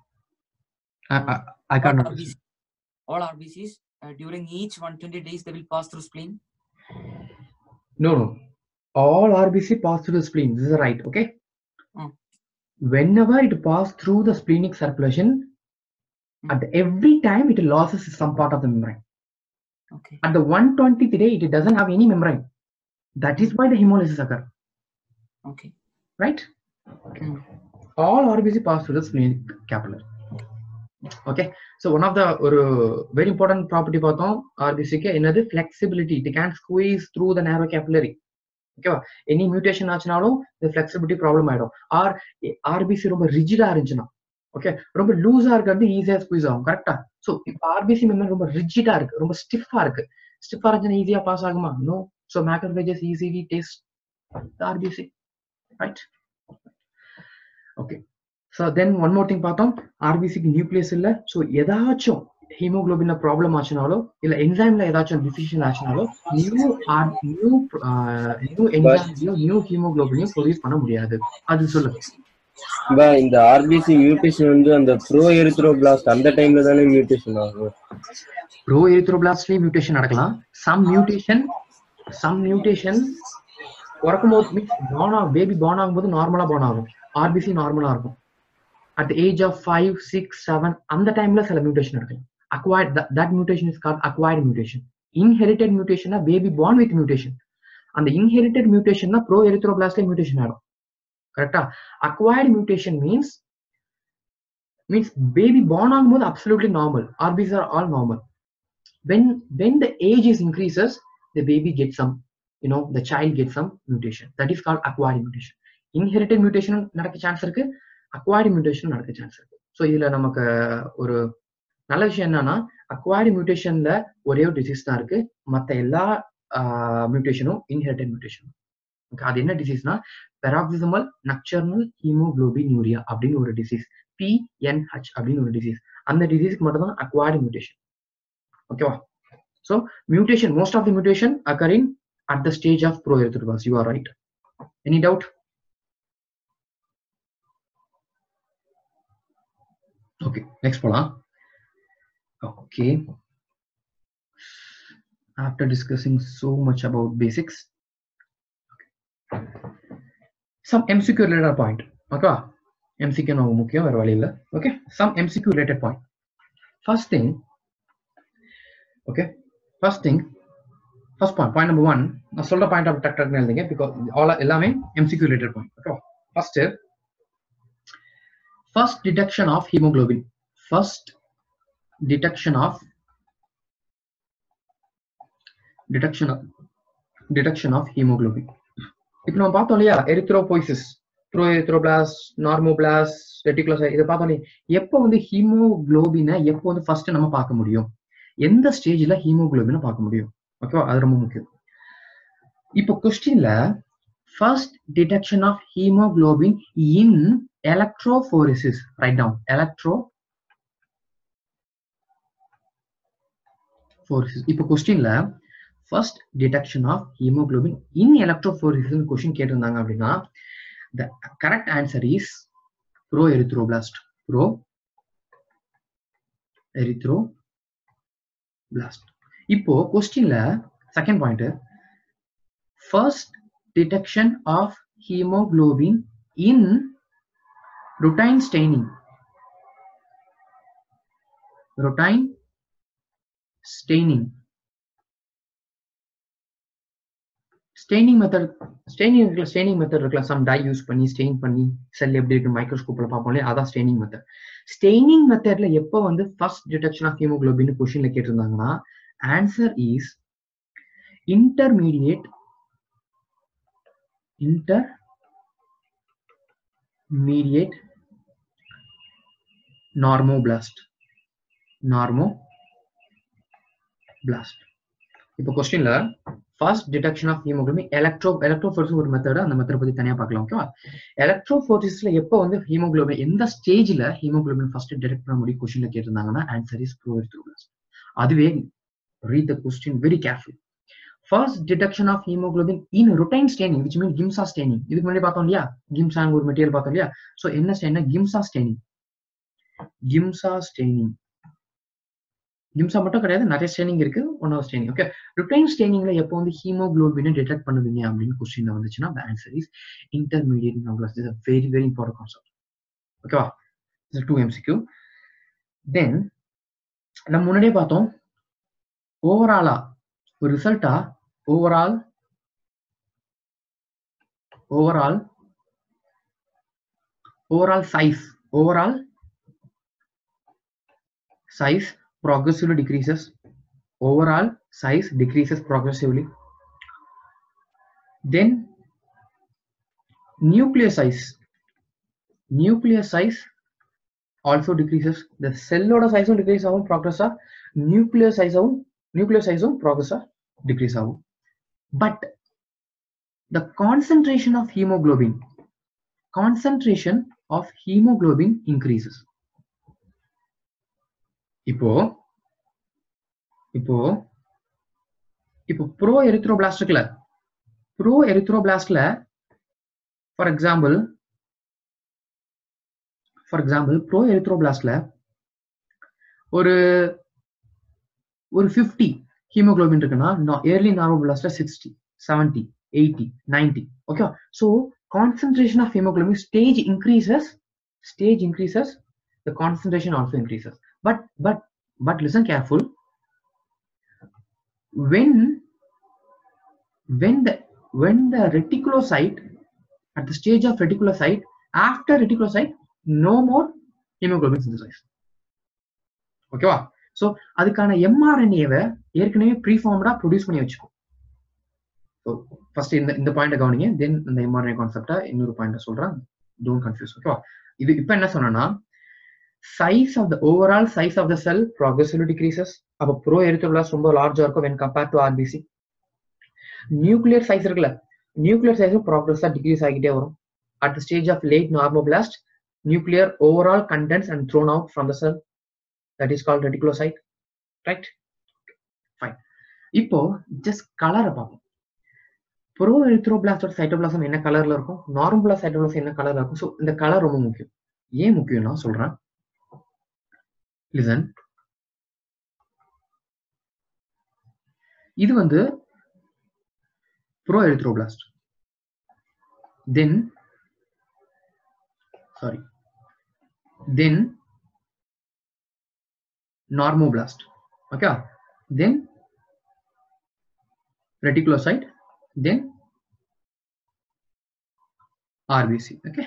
I can't understand. All RBCs during each 120 days they will pass through spleen. No. All RBC pass through the spleen. This is right. Okay. Whenever it passes through the splenic circulation, at every time it loses some part of the membrane. Okay. At the 120th day, it doesn't have any membrane. That is why the hemolysis occurs. Okay. Right? All RBC pass through the splenic capillary. Okay. So one of the very important property பார்த்தோம் RBC க்கு என்னது flexibility. It can squeeze through the narrow capillary. Okay. Any mutation ஆச்சுனாலும் the flexibility problem ஆயிடும். Or RBC ரொம்ப ரிஜிடா இருந்துச்சுன்னா, ஓகே, ரொம்ப லூஸா இருக்கிறது ஈஸியா ஸ்குவீஸ் ஆகும். கரெக்டா? ஸோ இப்போ RBC மெம்பர் ரொம்ப ரிஜிடா இருக்கு, ரொம்ப ஸ்டிஃபா இருக்கு. ஸ்டிஃபா இருந்துச்சுன்னா ஈஸியா பாஸ் ஆகுமா? No. So macrophages easily taste RBC, right? Okay. So then one more thing பார்த்தோம், RBCக்கு நியூக்ளியஸ் இல்லை. ஸோ ஏதாச்சும் ஹீமோகுளோபின்ல ப்ராப்ளம் ஆச்சுனாலோ இல்ல என்சைம்ல ஏதாச்சும் டிஃபிஷியன் ஆச்சுனாலோ நியூ ஹீமோகுளோபினையும் ப்ரொடியூஸ் பண்ண முடியாது. அது சொல்லுங்க. இந்த ஆர்பிசி மியூட்டேஷன் வந்து அந்த ப்ரோ எரித்ரோபிளாஸ்ட் அந்த டைம்ல தானே மியூட்டேஷன் ஆகும். ப்ரோ எரித்ரோபிளாஸ்ட்லயே மியூட்டேஷன் நடக்கலாம். சம் மியூட்டேஷன் பிறக்கும்போது மீன்ஸ் பேபி பார்ன் ஆகும்போது நார்மலா பார்ன் ஆகும். ஆர்பிசி நார்மலா இருக்கும். அட் ஏஜ் ஆஃப் 5, 6, 7 அந்த டைம்ல சில மியூட்டேஷன் நடக்கும். acquired that mutation is called acquired mutation. Inherited mutation na baby born with mutation. And the inherited mutation na pro erythroblast mutation ஆகும். கரெக்டா? acquired mutation means baby born ஆகும்போது absolutely normal. RBCs are all normal. When the age is increases, the baby gets some, the child gets some mutation. That is called acquired mutation. Inherited mutation நடக்க சான்ஸ் இருக்கு, acquired mutation நடக்க சான்ஸ் இருக்கு. ஸோ இதுல நமக்கு ஒரு நல்ல விஷயம் என்னன்னா, அக்வயர்டு மியூட்டேஷன்ல ஒரே ஒரு டிசீஸ் தான் இருக்கு, மற்ற எல்லா மியூட்டேஷனும் இன்ஹெரிட்டட் மியூட்டேஷன். அது என்ன டிசீஸ்னா பெராக்சிசமல் நக்சர்னல் ஹீமோகுளோபினூரியா அப்படின்னு ஒரு டிசீஸ், PNH அப்படின்னு ஒரு டிசீஸ். அந்த டிசீஸ்க்கு மட்டும் தான் அக்வயர்டு மியூட்டேஷன். ஓகேவா? So mutation, most of the mutation occurring at the stage of proerythroblast. You are right. Any doubt? Okay, next போலாம். Okay, after discussing so much about basics, some MCQ related point. Okay, MCQ no mukkiyam vera vali illa. Okay, some MCQ related point. First point number 1, na solra point of tak eludinga because all ellame MCQ related point. Okay, first detection of hemoglobin. Detection of hemoglobin. இப்போ நம்ம பார்த்தோம் இல்லையா, எரித்ரோபோய்சிஸ், ப்ரோ எரித்ரோபிளாஸ்ட், நார்மோபிளாஸ்ட், ரெட்டிகுலோசைட், இதை பார்த்தோம் இல்லையா. எப்போ வந்து ஹீமோகுளோபினை எப்போ வந்து ஃபர்ஸ்ட் நம்ம பார்க்க முடியும், எந்த ஸ்டேஜ்ல ஹீமோகுளோபினை பார்க்க முடியும்? ஓகேவா? அது ரொம்ப முக்கியம். இப்போ கொஸ்டின்ல first detection of haemoglobin in electrophoresis, right down, electrophoresis. electrophoresis. இப்போ கொஸ்டின்ல first detection of hemoglobin in electrophoresis question கேட்டிருந்தாங்க அப்படின்னா the correct answer is pro-erythroblast. Pro-erythroblast. இப்போ கொஸ்டின்ல second point first detection of hemoglobin in routine staining. Routine staining. Staining method இருக்குல்ல some dye யூஸ் பண்ணி ஸ்டெயின் பண்ணி செல் எப்படி இருக்கு மைக்ரோஸ்கோப்ல பார்ப்போம்ல அதான் ஸ்டெயினிங் மெத்தட். ஸ்டெயினிங் மெத்தட்ல எப்போ வந்து ஃபர்ஸ்ட் டிடெக்ஷன் ஆஃப் ஹீமோகுளோபின் क्वेश्चनல கேட்டிருந்தாங்கன்னா ஆன்சர் இஸ் intermediate normoblast. இப்போ क्वेश्चनல first detection of hemoglobin electrophoresis ஒரு மெத்தட், அந்த மெத்தட் பத்தி தனியா பார்க்கலாம். ஓகேவா? எலக்ட்ரோஃபோரெசிஸ்ல எப்போ வந்து ஹீமோகுளோபின் எந்த ஸ்டேஜ்ல ஹீமோகுளோபின் ஃபர்ஸ்ட் டிடெக்ட் பண்ண முடியும் क्वेश्चनல கேட்டிருந்தாங்கன்னா ஆன்சர் இஸ் pro-erythroblast. அதுவே read the question very carefully. First detection of hemoglobin in routine staining, which means GIMSA staining. இதுக்கு முன்னாடி பார்த்தோம் இல்லையா, GIMSA ஒரு மெட்டீரியல் பார்த்தோம் இல்லையா. சோ என்ன ஸ்டெயின்? GIMSA staining. GIMSA மட்டும் கிடையாது, நிறைய ஸ்டெயினிங் இருக்கு. One of staining. Okay, routine ஸ்டெயினிங்ல எப்போ வந்து ஹீமோகுளோபினை டிடெக்ட் பண்ணுவீங்க அப்படின்னு क्वेश्चनல வந்துச்சுன்னா the answer is intermediate normoblast. This is a very very important concept. ஓகேவா? This is 2 MCQ. Then நம்ம முன்னாடியே பார்த்தோம் ஓவராலா ஒரு ரிசல்ட்டா overall size progressively decreases. Overall size decreases progressively. Then nucleus size also decreases. The cell size decrease ஆகும் progress ஆ, nucleus size progress ஆ decrease ஆகும். But the concentration of hemoglobin increases. இப்போ pro-erythroblastல for example pro-erythroblastல ஒரு 50 hemoglobin இருக்குன்னா early normoblastல 60, 70, 80, 90. Okay, so concentration of hemoglobin stage increases, the concentration also increases. But listen careful. When the reticulocyte, at the stage of reticulocyte, after reticulocyte, no more hemoglobin synthesized. Okay, so அதுக்கான mRNA-வை ஏற்கனவே ப்ரீஃபார்ம்டா ப்ரொடியூஸ் பண்ணி வச்சுக்கோ. ஸோ ஃபர்ஸ்ட் இந்த பாயிண்ட் கவனிங்க, தென் இந்த mRNA கான்செப்டா இன்னொரு பாயிண்ட் சொல்றேன், டோன்ட் கன்ஃபியூஸ். ஓகேவா? இது இப்போ என்ன சொன்னா overall size of the cell progressively decreases. அப்ப pro-erythroblast ரொம்ப லார்ஜா இருக்கும் when compared to RBC. nuclear size இருக்குல்ல, nuclear size progress decrease ஆகிட்டே வரும். At the stage of late normoblast, nuclear overall condensed and thrown out from the cell. That is called reticulocyte. Right? Fine. இப்போ just color பார்ப்போம். pro-erythroblast cytoplasm என்ன கலர்ல இருக்கும், normoblast cytoplasm என்ன கலர்ல இருக்கும். ஸோ இந்த கலர் ரொம்ப முக்கியம். ஏன் முக்கியம்னா சொல்றேன், listen. இது வந்து pro-erythroblast, then normoblast. Okay, then reticulocyte, then RBC. Okay,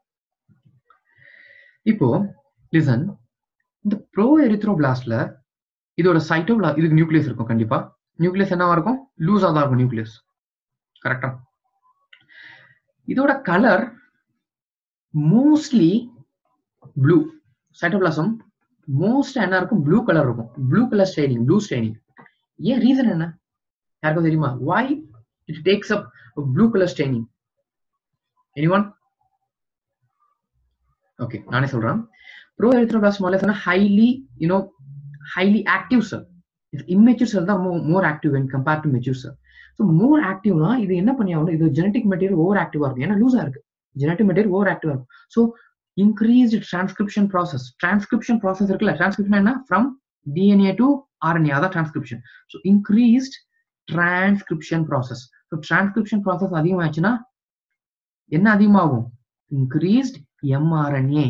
இப்போ listen, இந்த pro-erythroblastல இதோட சைட்டோபிளாஸ்ட், இதுக்கு நியூக்ளியஸ் இருக்கும். கண்டிப்பா நியூக்ளியஸ் என்னவா இருக்கும், லூஸா தான் இருக்கும் நியூக்ளியஸ். கரெக்டா? இதோட colour mostly blue. Cytoplasm most என்ன இருக்கும், ப்ளூ கலர் இருக்கும். Blue colour staining, blue staining. ஏன் ரீசன் என்ன யாருக்கும் தெரியுமா? why it takes up blue color staining? anyone? okay, நானே சொல்றேன். pro-erythroblast highly active cell. immature cell தான் more active when compared to mature cell. So more activeனா இது என்ன பண்ணியாகணும், இது genetic material over active ஆ இருக்கும், ஏன்னா லூஸா இருக்கு, genetic material over active ஆ இருக்கும். So increased transcription process இருக்குல்ல, transcription என்ன, from DNA to RNA, அதான் transcription. So increased transcription process. So transcription process அதிகமாச்சுன்னா என்ன அதிகமாகும், increased mRNA.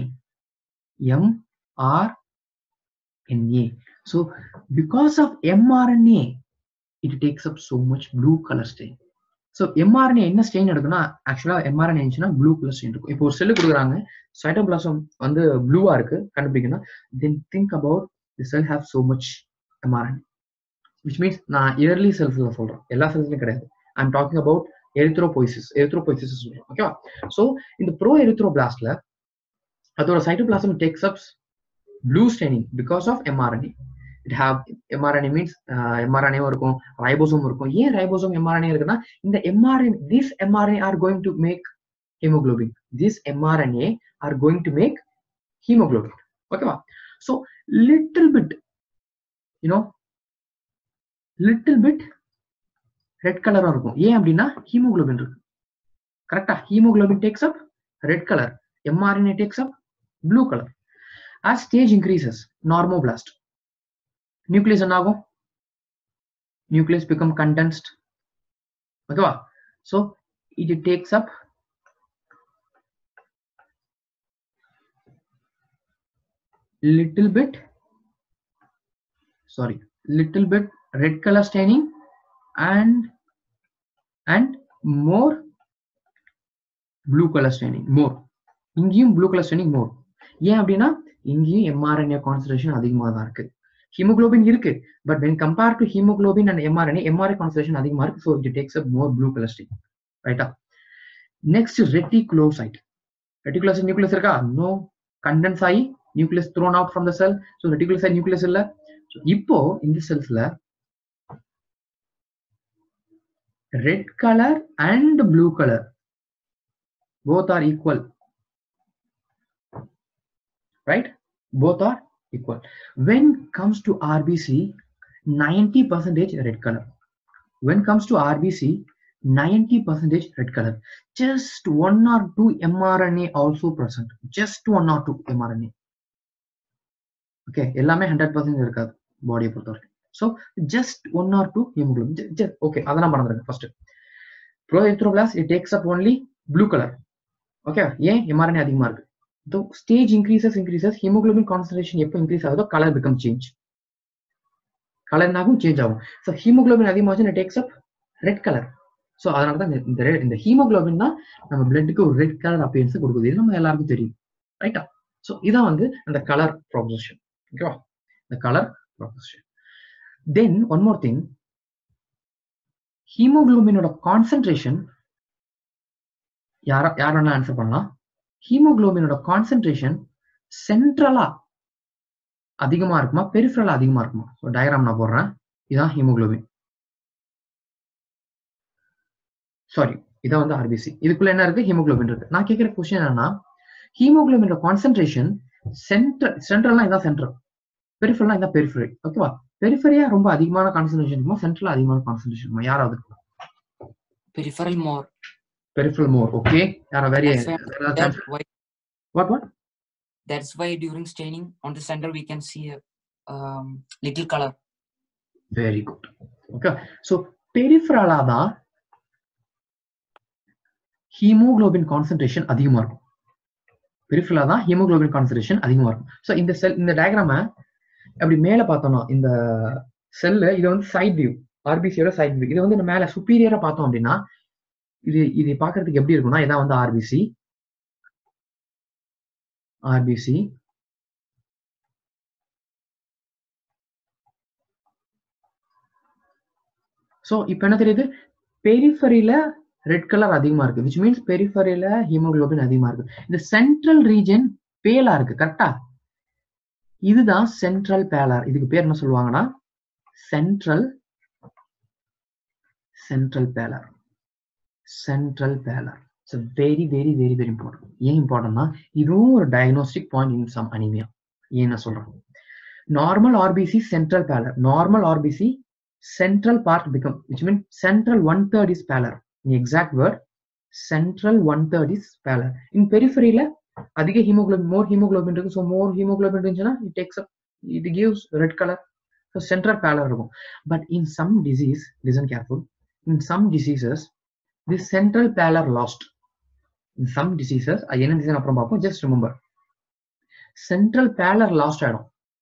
So because of mRNA it takes up so much blue color stain. So mRNA என்ன ஸ்டெயின் எடுக்குன்னா, ஆக்சுவலா mRNA இருந்துச்சுன்னா ப்ளூ கலர் ஸ்டெயின் இருக்கும். இப்போ ஒரு செல்லு கொடுக்குறாங்க, சைட்டோபிளாசம் வந்து ப்ளூவா இருக்கு கண்டுபிடிக்கணும், then think about the cell have so much mRNA, which means நான் இயர்லி செல்ஸ்ல சொல்றேன், எல்லா செல்ஸ்லயும் கிடையாது. I'm talking about erythropoiesis சொல்றேன், ஓகேவா? So இந்த ப்ரோ எரித்ரோபிளாஸ்ட்ல அதோட cytoplasm takes up blue staining because of mRNA. It have mRNA means mRNA இருக்கும், ரைபோசோம் இருக்கும். ஏன் ரைபோசோம் mRNA இருக்குன்னா, இந்த mRNA, this mRNA are going to make hemoglobin. This mRNA are going to make hemoglobin. ஓகேவா? So little bit, little bit red color இருக்கும். ஏன் அப்படின்னா ஹீமோகுளோபின் இருக்கு, கரெக்டா? Haemoglobin takes up red color, mRNA takes up blue color. As stage increases, normoblast, nucleus என்னாகும், nucleus become condensed, ஓகேவா? So it takes up little bit red color staining and more blue color staining, more. இங்கேயும் blue color staining more. ஏன் அப்படின்னா இங்கேயும் mRNA concentration அதிகமாக தான் இருக்கு, ஹீமோகுளோபின் இருக்கு, but when compared to hemoglobin and mRNA concentration அதிகமா இருக்கு, so it takes up more blue color stain, ரைட்டா? Next reticulocyte. Reticulocyte nucleus இருக்கா? No. Condense ஆகி nucleus thrown out from the cell. So reticulocyte nucleus இல்ல. So இப்போ இந்த செல்ஸ்ல red color and blue color both are equal, right? Both are equal. When comes to RBC, 90% red color. When comes to RBC, 90% red color. Just 1 or 2 mRNA also present. Just 1 or 2 mRNA. Okay, எல்லாமே 100% இருக்காது பாடியை பொறுத்தவரைக்கும். So just 1 or 2 hemoglobin. Okay, அதெல்லாம் மறந்துருங்க. First, proerythroblast it takes up only blue color. Okay, ஏன் mRNA அதிகமா இருக்கு. The stage increases, hemoglobin concentration எப்போ increase ஆகுதோ color become change. Color நாகும் change ஆகும். So hemoglobin அதிகமாச்சுன்னா it takes up red color. So அதனால தான் இந்த ஹீமோகுளோபின் தான் நம்ம பிளட்டுக்கு ஒரு ரெட் கலர் அப்பியரன்ஸ் கொடுக்குது. இது நம்ம எல்லாருக்கும் தெரியும், ரைட்டா? ஸோ இதான் வந்து அந்த கலர் ப்ரொபோசிஷன், ஓகேவா? இந்த colour proposition. Then one more thing, ஹீமோகுளோபினோட கான்சென்ட்ரேஷன் யார் வேணா ஆன்சர் பண்ணலாம். ஹீமோகுளோபினோட கான்சென்ட்ரேஷன் சென்ட்ரலா அதிகமா இருக்குமா, பெரிஃபரலா அதிகமா இருக்குமா? ஸோ டயக்ராம் நான் போடுறேன். இதுதான் ஹீமோகுளோபின், சாரி இதான் வந்து ஆர்பிசி. இதுக்குள்ள என்ன இருக்கு, ஹீமோகுளோபின் இருக்கு. நான் கேட்கிற கொஸ்டின் என்னன்னா, ஹீமோகுளோபினோட கான்சென்ட்ரேஷன் சென்ட்ரல்னா இதான் சென்ட்ரல், பெரிஃபரல்னா இதான் பெரிஃபரி, ஓகேவா? பெரிஃபரியா ரொம்ப அதிகமான கான்சென்ட்ரேஷன் இருக்குமா, சென்ட்ரல் அதிகமான கான்சென்ட்ரேஷன் இருக்குமா? யாராவது peripheral more. Peripheral more, okay. Yara very what? That's why during staining on the center we can see a little color. Very good. Okay, so peripheral da hemoglobin concentration அதிகமா இருக்கும். peripheral da hemoglobin concentration அதிகமா இருக்கும். So இந்த செல், இந்த டயகிராம அப்படி மேல பார்த்தோம்னா, இந்த செல் இது வந்து சைட் வியூ, ஆர்பிசியோட சைட் வியூ. இது வந்து மேல சுப்பீரியரா பார்த்தோம் அப்படின்னா இது பாக்குறதுக்கு எப்படி இருக்கும்னா, இதான் வந்து ஆர்பிசி. சோ இப்போ என்ன தெரியுது, பெரிஃபரியில ரெட் கலர் அதிகமா இருக்கு, which means பெரிஃபரியில ஹீமோகுளோபின் அதிகமா இருக்கு. இந்த சென்ட்ரல் ரீஜன் பேலா இருக்கு, கரெக்டா? இதுதான் சென்ட்ரல் பேலர். இதுக்கு பேர் என்ன சொல்லுவாங்கன்னா central pallor. So very important. ஏன் இம்பார்ட்டன்ட்னா இதுவும் ஒரு diagnostic point in some anaemia. ஏன் நான் சொல்றேன், Normal RBC central pallor. Normal RBC central part become, which means central 1/3 is pallor. The exact word, central 1/3 is pallor. In periphery la adhiga hemoglobin, more hemoglobin irukku, so more hemoglobin irundhuchana it takes up, it gives red color, so central pallor irukum. But in some disease, listen careful, in some diseases this central pallor lost. In some diseases என்ன disease அப்புறம் பார்ப்போம், just remember central pallor lost ஆயிடும்,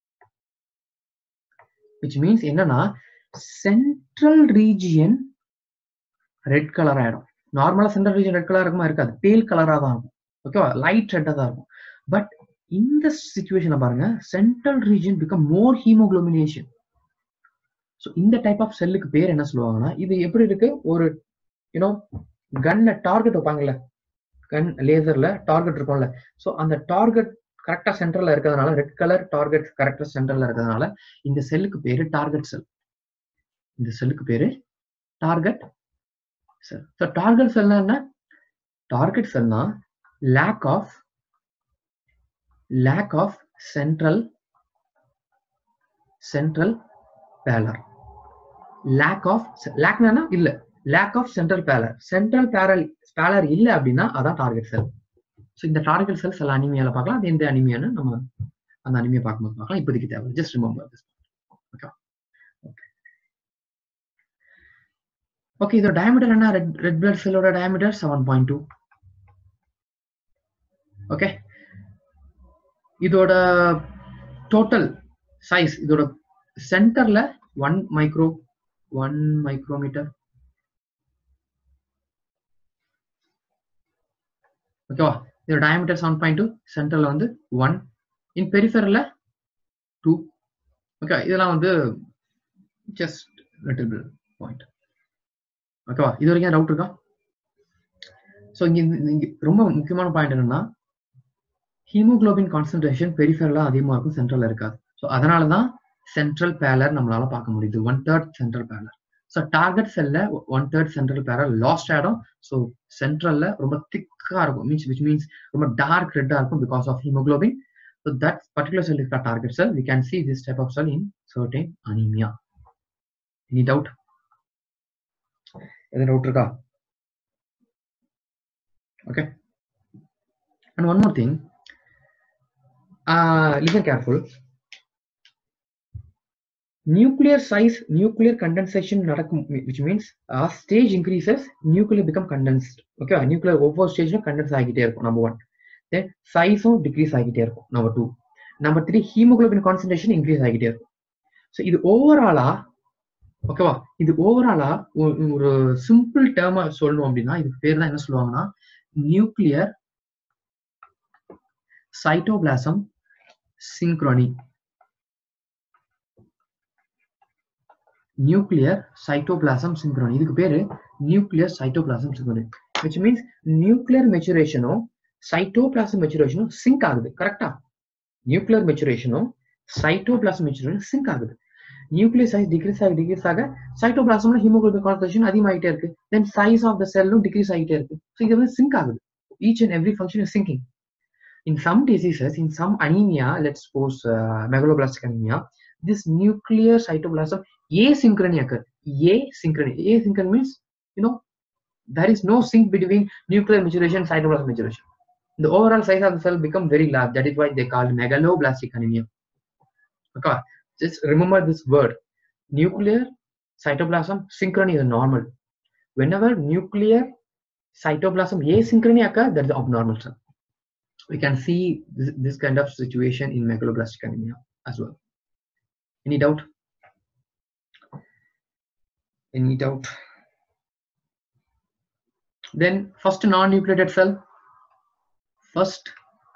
which means என்னன்னா central region red color ஆயிடும். நார்மலா central region red color இருக்குமா, இருக்காது, pale கலரா தான் இருக்கும், ஓகேவா, லைட் ரெட்டா தான் இருக்கும். பட் இந்த சிச்சுவேஷனை பாருங்க, central region become more hemoglobination. So இந்த டைப் ஆஃப் செல்லுக்கு பேர் என்ன சொல்லுவாங்கன்னா, இது எப்படி இருக்கு, ஒரு யூனோ கன்ல டார்கெட் வைப்பாங்கல்ல, கன் லேசர்ல டார்கெட் இருக்கும்ல, ஸோ அந்த டார்கெட் கரெக்டா சென்டர்ல இருக்கிறதுனால, ரெட் கலர் டார்கெட் கரெக்டா சென்டர்ல இருக்கிறதுனால இந்த செல்லுக்கு பேரு டார்கெட் செல். இந்த செல்லுக்கு பேரு டார்கெட் செல். ஸோ டார்கெட் செல்னா என்ன, டார்கெட் செல்னா லேக் ஆஃப் சென்ட்ரல் pallor. லேக்னா இல்ல, lack of central pallor. Central pallor இல்ல அப்படின்னா அதான் டார்கெட் செல். ஸோ இந்த டார்கெட் செல் சில அனிமியால பார்க்கலாம், அது எந்த அனிமியான்னு நம்ம அந்த அனிமியா பார்க்கும்போது பார்க்கலாம், இப்போதைக்கு தேவை, ஜஸ்ட் ரிமெம்பர் திஸ். ஓகே, இதோட டயமீட்டர் என்ன, ரெட் பிளட் செல்லோட டயமீட்டர் 7.2. ஓகே, இதோட டோட்டல் சைஸ், இதோட சென்டர்ல 1 மைக்ரோமீட்டர், ஓகேவா, இதோட டயமீட்டர் 7.2, சென்டர்ல வந்து 1, இன் பெரிஃபெரல்ல 2. ஓகே, இதெல்லாம் வந்து ஜஸ்ட் லிட்டில் பிட் பாயிண்ட், ஓகேவா. இது வரைக்கும் டவுட் இருக்கா? ஸோ இங்க ரொம்ப முக்கியமான பாயிண்ட் என்னன்னா, ஹீமோகுளோபின் கான்சென்ட்ரேஷன் பெரிஃபெரலா அதிகமா இருக்கும், சென்ட்ரல்ல இருக்காது. ஸோ அதனாலதான் சென்ட்ரல் pallor நம்மளால பார்க்க முடியுது, 1/3 சென்ட்ரல் pallor. ஸோ டார்கெட் செல்ல 1/3 சென்ட்ரல் pallor லாஸ்ட் ஆயிடும். ஸோ சென்ட்ரல்ல ரொம்ப திக்கா இருக்கும், which means ரொம்ப டார்க் ரெட்டா இருக்கும் because of hemoglobin. So that particular cell is the target cell. We can see this type of cell in certain anemia. Any doubt? Any doubt இருக்கா? Okay. And one more thing, listen careful. Nuclear size, nuclear condensation நடக்கும், which means as stage increases nuclear become condensed. Okay, nuclear ஒவ்வொரு ஸ்டேஜ்ல கண்டென்ஸ் ஆகிட்டே இருக்கும், number 1. then சைஸும் டிக்ரீஸ் ஆகிட்டே இருக்கும், number 2. number 3, haemoglobin concentration increase ஆகிட்டே இருக்கும். ஸோ இது ஓவராலா, ஓகேவா, இது ஓவராலா ஒரு சிம்பிள் டேர்மா சொல்லணும் அப்படின்னா இதுக்கு பேர் தான் என்ன சொல்லுவாங்கன்னா nuclear cytoplasm synchrony. Nuclear cytoplasm synchrony, இதுக்கு பேரு nuclear cytoplasm synchrony, which means nuclear மெச்சுரேஷனும் சைட்டோபிளாசம் மெச்சுரேஷனும் சிங்க் ஆகுது, கரெக்டா. நியூக்ளியர் மெச்சுரேஷனும் சைட்டோபிளாசம் மெச்சுரேஷனும் சிங்க் ஆகுது. நியூக்ளியர் சைஸ் டிக்ரீஸ் ஆக சைட்டோபிளாசம்ல ஹீமோகுளோபின் கான்சென்ட்ரேஷன் அதிகமாகிட்டே இருக்கு, தென் சைஸ் ஆஃப் த செல்லும் டிக்ரீஸ் ஆகிட்டே இருக்கு. ஸோ இது வந்து சிங்க் ஆகுது, each and every function is syncing. In some diseases, in some anemia, let's suppose megaloblastic anemia, this nuclear cytoplasm asynchrony occur. Asynchrony means, there is no sync between nuclear maturation and cytoplasm maturation. The overall size of the cell become very large. That is why they call megaloblastic anemia. Okay, just remember this word. Nuclear cytoplasm synchrony is normal. Whenever nuclear cytoplasm asynchrony occur, that is abnormal cell. We can see this kind of situation in megaloblastic anemia as well. Any doubt? Any doubt? Then first non-nucleated cell. First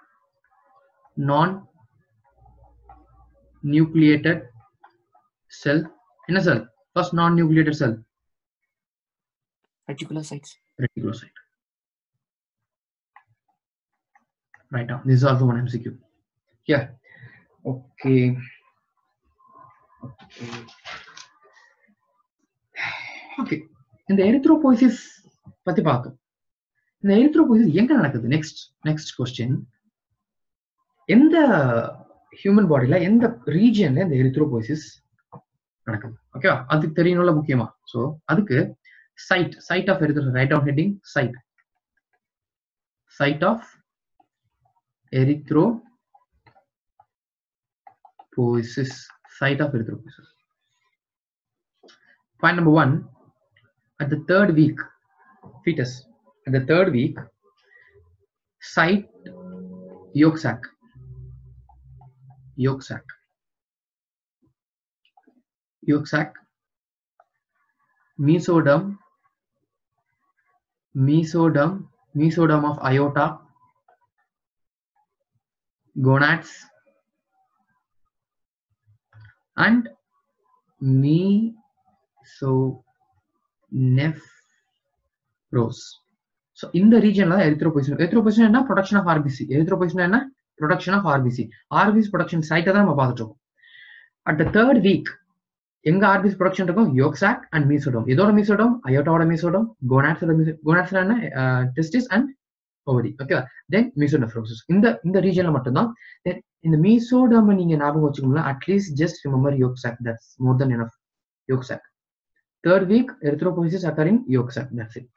non-nucleated cell. In a cell. First non-nucleated cell. Reticulocytes. Reticulocyte. Right now. This is also one MCQ. Yeah. Okay. Okay. இந்த எரித்ரோபோய்சிஸ் பத்தி பார்த்தோம். இந்த எரித்ரோபோய்சிஸ் எங்க நடக்குது? Next question. எந்த human body la எந்த regionல இந்த erythropoiesis நடக்குது ஓகேவா அதுக்கு தெரியணும்ல முக்கியமா சோ அதுக்கு site of erythropoiesis write down heading site of erythropoiesis site of erythropoiesis. Point number 1, at the 3rd week fetus at the 3rd week site yolk sac mesoderm of aorta, gonads and mesonephros. So in the region la erythropoiesis enna production of RBC RBC production site da நம்ம பார்த்துட்டோம். At the 3rd week எங்க RBC production இருக்கும் yolk sac and mesoderm. இதோட mesoderm aorta ஓட mesoderm gonads என்ன testis and ovary. Okay, then mesonephrosis இந்த regionல மட்டும் தான். Then இந்த mesoderm நீங்க ஞாபகம் வச்சுக்கணும்னா at least just remember yolk sac, that's more than enough. Yolk sac 3rd week erythropoiesis occurring yolk sac, that's it.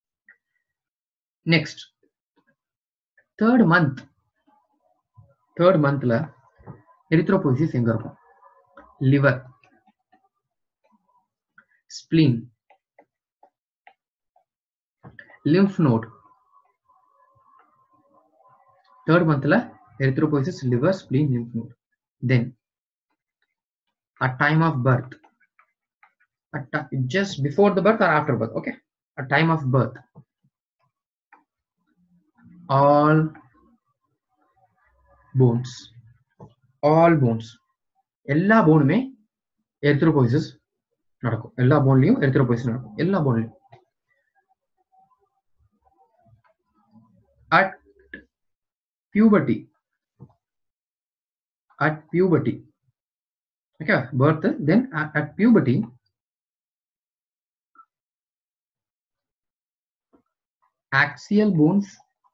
Next 3rd monthல erythropoiesis எங்க இருக்கும் liver, spleen, lymph node. 3rd monthல erythropoiesis liver, spleen, lymph node. Then at time of birth, just before the birth or after birth, okay, at time of birth all bones எல்லா போனுமே erythropoiesis நடக்கும். எல்லா போன்லயும் erythropoiesis நடக்கும். எல்லா போன்லயும் at puberty okay, birth, then at puberty axial bones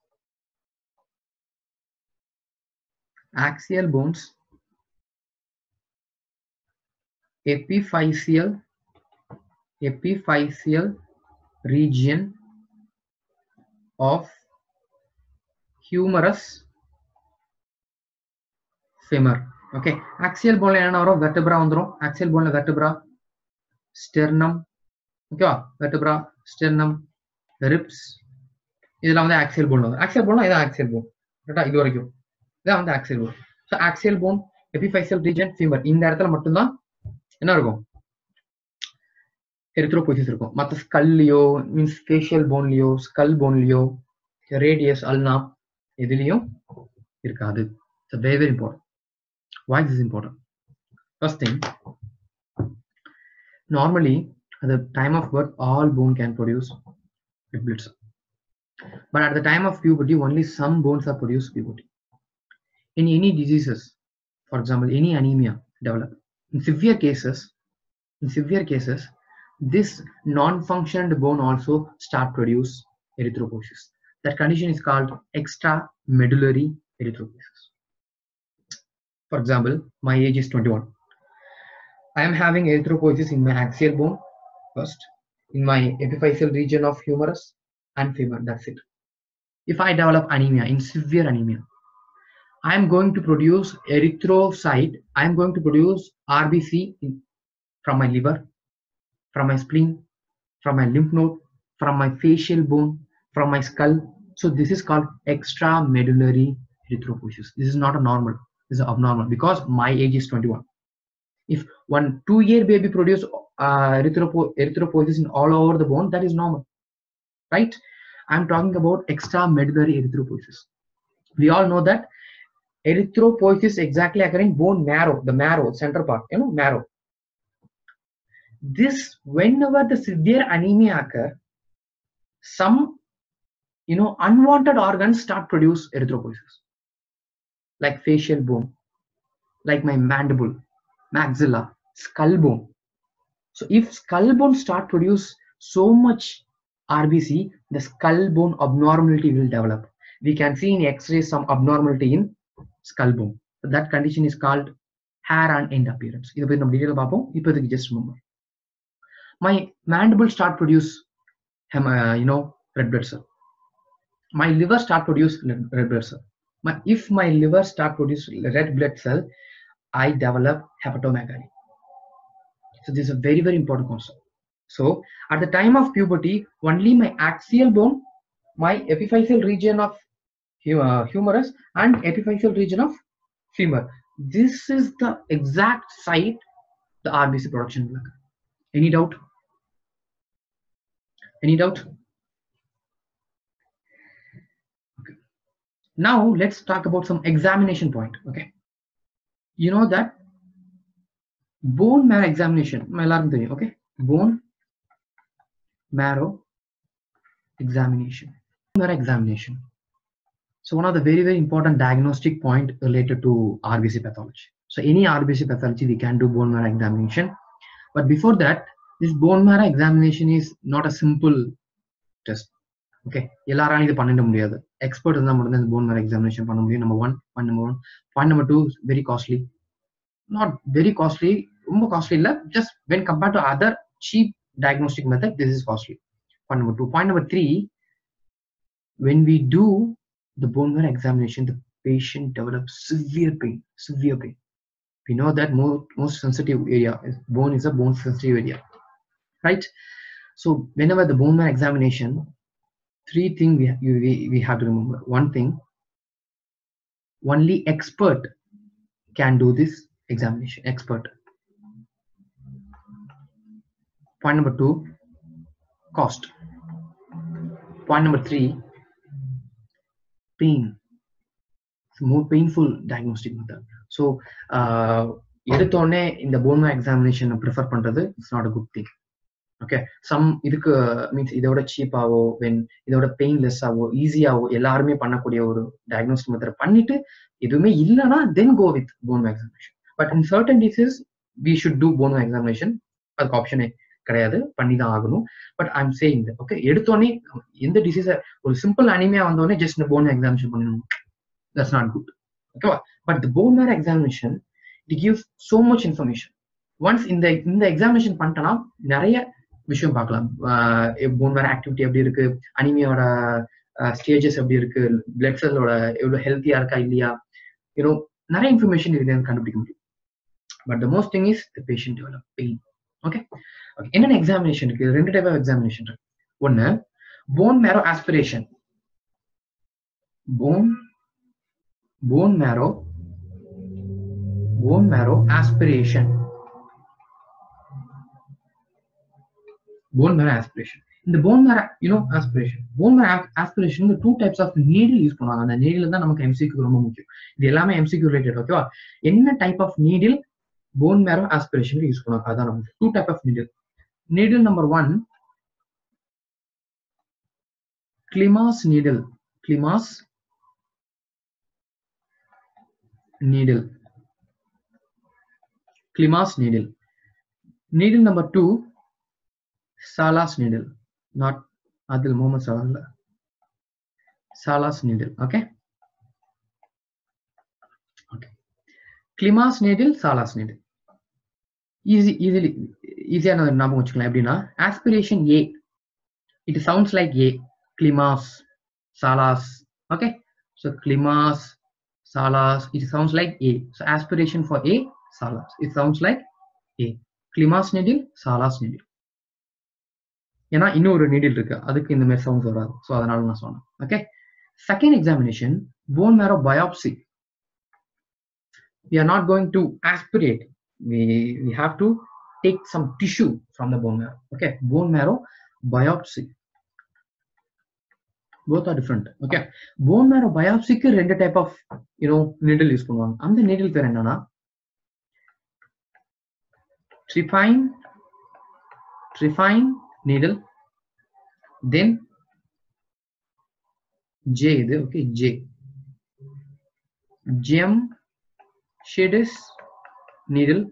epiphyseal region of humerus femur. Okay, axial bone என்ன வரும் vertebra வந்துரும். axial bone vertebra, sternum, okay, vertebra, sternum, ribs, இதெல்லாம் வந்து axial bone வரும். axial bone இதான் axial bone கரெக்ட்டா இது வரைக்கும் இதான் வந்து axial bone. so axial bone, epiphyseal region, femur இந்த இடத்துல மட்டும் தான் என்ன இருக்கும் erythropoiesis இருக்கும். மத்த ஸ்கல்லியோ மீன்ஸ் facial போன்லியோ ஸ்கல் போன்லியோ ரேடியஸ் அல்னா எதுலயும் இருக்காது. so very very important. Why this is important? First thing, normally at the time of birth all bone can produce red blood cell, but at the time of puberty only some bones are produced puberty. In any diseases, for example any anemia develop, in severe cases this non-functioned bone also start produce erythropoiesis. That condition is called extramedullary erythropoiesis. For example, my age is 21. I am having erythropoiesis in my axial bone first, in my epiphyseal region of humerus and femur, that's it. If I develop anemia, in severe anemia, I am going to produce erythrocyte, I am going to produce RBC from my liver, from my spleen, from my lymph node, from my facial bone, from my skull. So this is called extramedullary erythropoiesis. This is not a normal, this is abnormal because my age is 21. If one 2-year baby produce erythropoiesis in all over the bone, that is normal, right? I am talking about extramedullary erythropoiesis. We all know that erythropoiesis exactly occurring bone marrow, the marrow, center part, marrow. This, whenever the severe anemia occur, some unwanted organs start produce erythropoiesis, like facial bone, like my mandible, maxilla, skull bone. So if skull bone start produce so much RBC, the skull bone abnormality will develop. We can see in X-ray some abnormality in skull bone. That condition is called hair and end appearance. இதை பத்தி நம்ம டீடைலா பார்ப்போம். இப்போதைக்கு just remember. My mandible start produce red blood cell. My liver start produce red blood cell. If my liver start produce red blood cell, I develop hepatomegaly. So this is a very, very important concept. So at the time of puberty, only my axial bone, my epiphyseal region of humerus and epiphyseal region of femur, this is the exact site the RBC production will occur. Any doubt? Any doubt? Okay. Now let's talk about some examination point. Okay, you know that bone marrow examination, okay, bone marrow examination. So one of the very, very important diagnostic point related to RBC pathology. So any RBC pathology we can do bone marrow examination, but before that, this bone marrow examination is not a simple test. Okay, எல்லாராலையும் இது பண்ணிட முடியாது. Expert இருந்தா மட்டும் தான் bone marrow examination பண்ண முடியும். Number one. Point number two, very costly. Not very costly, ரொம்ப costly இல்ல, just when compared to other cheap diagnostic method, this is costly. Point number two. Point number three, when we do the bone marrow examination, the patient develops severe pain. We know that most sensitive area is bone, is a bone sensitive area, right? So whenever the bone marrow examination, three things we have to remember. One thing, only expert can do this examination. Expert. Point number two, cost. Point number three, pain. It's more painful diagnostic method. So எடுத்தோடனே இந்த bone marrow examination prefer பண்றது, it's not a good thing. Okay, some இதுக்கு மீன்ஸ் இதோட சீப்பாவோ இதோட பெயின்லெஸ் ஆவோ ஈஸியாவோ எல்லாருமே பண்ணக்கூடிய ஒரு டயக்னோஸ்டிக் மெத்தட் பண்ணிட்டு எதுவுமே இல்லைன்னா then go with bone marrow examination. But in certain diseases we should do bone marrow examination. அதுக்கு ஆப்ஷனே கிடையாது, பண்ணி தான் ஆகணும். But I am saying that okay, எடுத்தோடனே எந்த டிசீஸ் ஒரு சிம்பிள் அனிமியா வந்தோடனே ஜஸ்ட் இந்த bone marrow examination பண்ணணும், that's not good. ஓகேவா? But the bone marrow examination, it gives so much information. Once இந்த எக்ஸாமினேஷன் பண்ணிட்டோம்னா நிறைய விஷயம் பார்க்கலாம். போன் மேரோ ஆக்டிவிட்டி எப்படி இருக்கு, அனிமியாவோட ஸ்டேஜஸ் எப்படி இருக்கு, பிளட் செல்லோட எவ்வளவு ஹெல்த்தியா இருக்கா இல்லையா, நிறைய இன்ஃபர்மேஷன் இதுல கண்டுபிடிக்க முடியும். But the most thing is the patient develop pain. Okay, என்னென்ன எக்ஸாமினேஷன் இருக்கு? ரெண்டு டைப் ஆஃப் எக்ஸாமினேஷன் இருக்கு. ஒன்னு bone marrow aspiration. Bone marrow aspiration. Bone marrow aspiration. In the bone marrow, aspiration. Bone marrow aspiration, the two types of needle use பண்ணுவாங்க. அந்த needle தான் நமக்கு MCQ ரொம்ப முக்கியம். இது எல்லாமே MCQ related, ஓகேவா? என்ன type of needle bone marrow aspiration use பண்ணுவாங்க? அதான் நமக்கு two type of needle. Needle number 1, Klimas needle. Needle number 2, Salas needle. Not Adil Muhammad Salah. Salas needle. Okay. Klimas needle, Salas needle. Easy another ஞாபகம் வச்சுக்கலாம். எப்படின்னா aspiration A, it sounds like A. Klimas, Salas. Okay. So Klimas, Salas, it sounds like A. So aspiration for A, Salas, it sounds like A. Klimas needle, Salas needle. ஏன்னா இன்னொரு நீடில் இருக்கு, அதுக்கு இந்த மாதிரி சவுண்ட் வராது. ஸோ அதனால நான் சொன்னேன். Okay, second examination bone marrow biopsy. We are not going to aspirate. We have to take some tissue from the bone marrow. Okay, bone marrow biopsy. Both are different. Okay, bone marrow biopsy க்கு ரெண்டு டைப் ஆஃப் நீடில் யூஸ் பண்ணுவாங்க. அந்த நீடில் பேர் என்னன்னா trifine needle, then J இது ஓகே, gem shadis needle.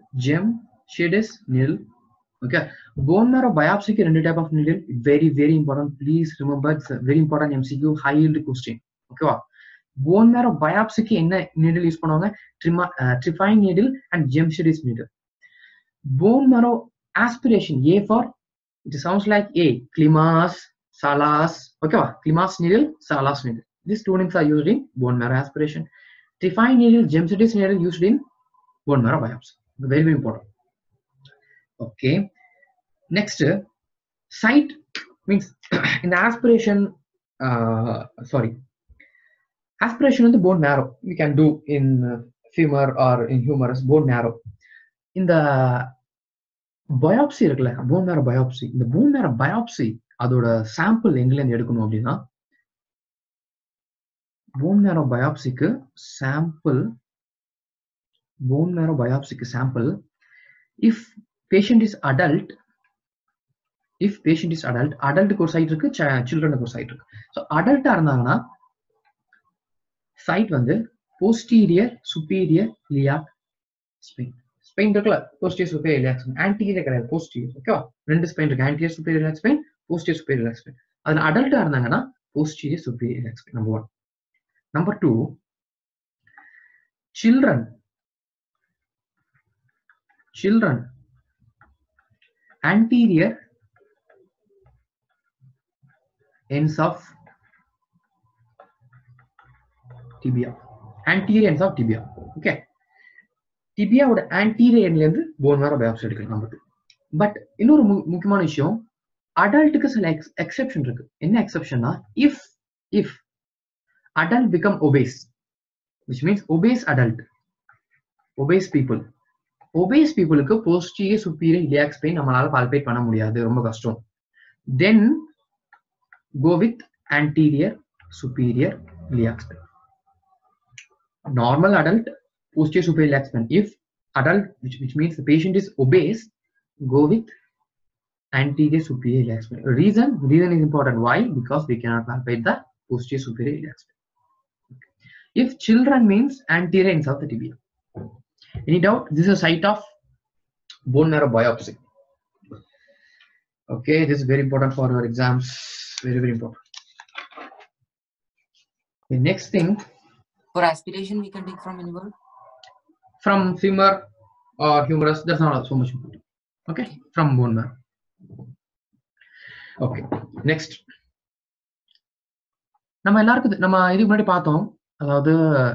Okay, bone marrow biopsy க்கு ரெண்டு type of needle. Very important, please remember, it's a very important MCQ, high yield question. ஓகேவா? bone marrow biopsy க்கு என்ன needle யூஸ் பண்ணுவாங்க? Tryphin needle and Gemcitabine needle. Bone marrow aspiration, A for, it sounds like A, Klimas, Salas, okay, Klimas needle, Salas needle. These two needles are used in bone marrow aspiration. Tryphin needle, Gemcitabine needle used in bone marrow biopsy. Very, very important. Okay. Next, site means in the aspiration, aspiration of the bone marrow we can do in femur or in humerus, bone marrow. In the biopsy இருக்குல்ல, bone marrow biopsy, இந்த bone marrow biopsy அதோட சாம்பிள் எங்கல இருந்து எடுக்கணும் அப்படின்னா, bone marrow biopsyக்கு sample if patient is adult, adultக்கு ஒரு சைட் இருக்கு, childrenக்கு ஒரு சைட் இருக்கு. ஸோ அடல்ட்டா இருந்தாங்கன்னா சைட் வந்து posterior superior iliac spine. Spine இருக்குல்ல, posterior superior iliac spine, anterior கிடையாது, posterior. ஓகேவா? ரெண்டு ஸ்பைன் இருக்கு, anterior superior iliac spine, posterior superior iliac spine. அதுல அடல்ட்டா இருந்தாங்கன்னா posterior superior iliac spine. Number 1. Number 2, children anterior ends of tibia, okay, tibia ஓட anterior endல இருந்து bone marrow biopsy எடுக்கலாம். Number 2. பட் இன்னொரு முக்கியமான விஷயம், அடல்ட்டுக்கு சில எக்ஸெப்ஷன் இருக்கு. என்ன எக்ஸெப்ஷன்னா, if adult become obese, which means obese adult, obese peopleக்கு posterior superior iliac spine நம்மளால palpate பண்ண முடியாது, ரொம்ப கஷ்டம். Then go with anterior superior iliac spine. Normal adult, posterior superior iliac spine. If adult, which means the patient is obese, go with anterior superior iliac spine. Reason is important. Why? Because we cannot palpate the posterior superior iliac spine. If children means anterior ends of the tibia. Any doubt? This is a site of bone marrow biopsy. Okay, this is very important for your exams. Very, very important. The next thing, For aspiration, we can take from anywhere. From femur or humerus, that's not so much important. Okay, from bone marrow. Okay, next. நம்ம எல்லாருக்கும் நம்ம இதுக்கு முன்னாடி பார்த்தோம், அதாவது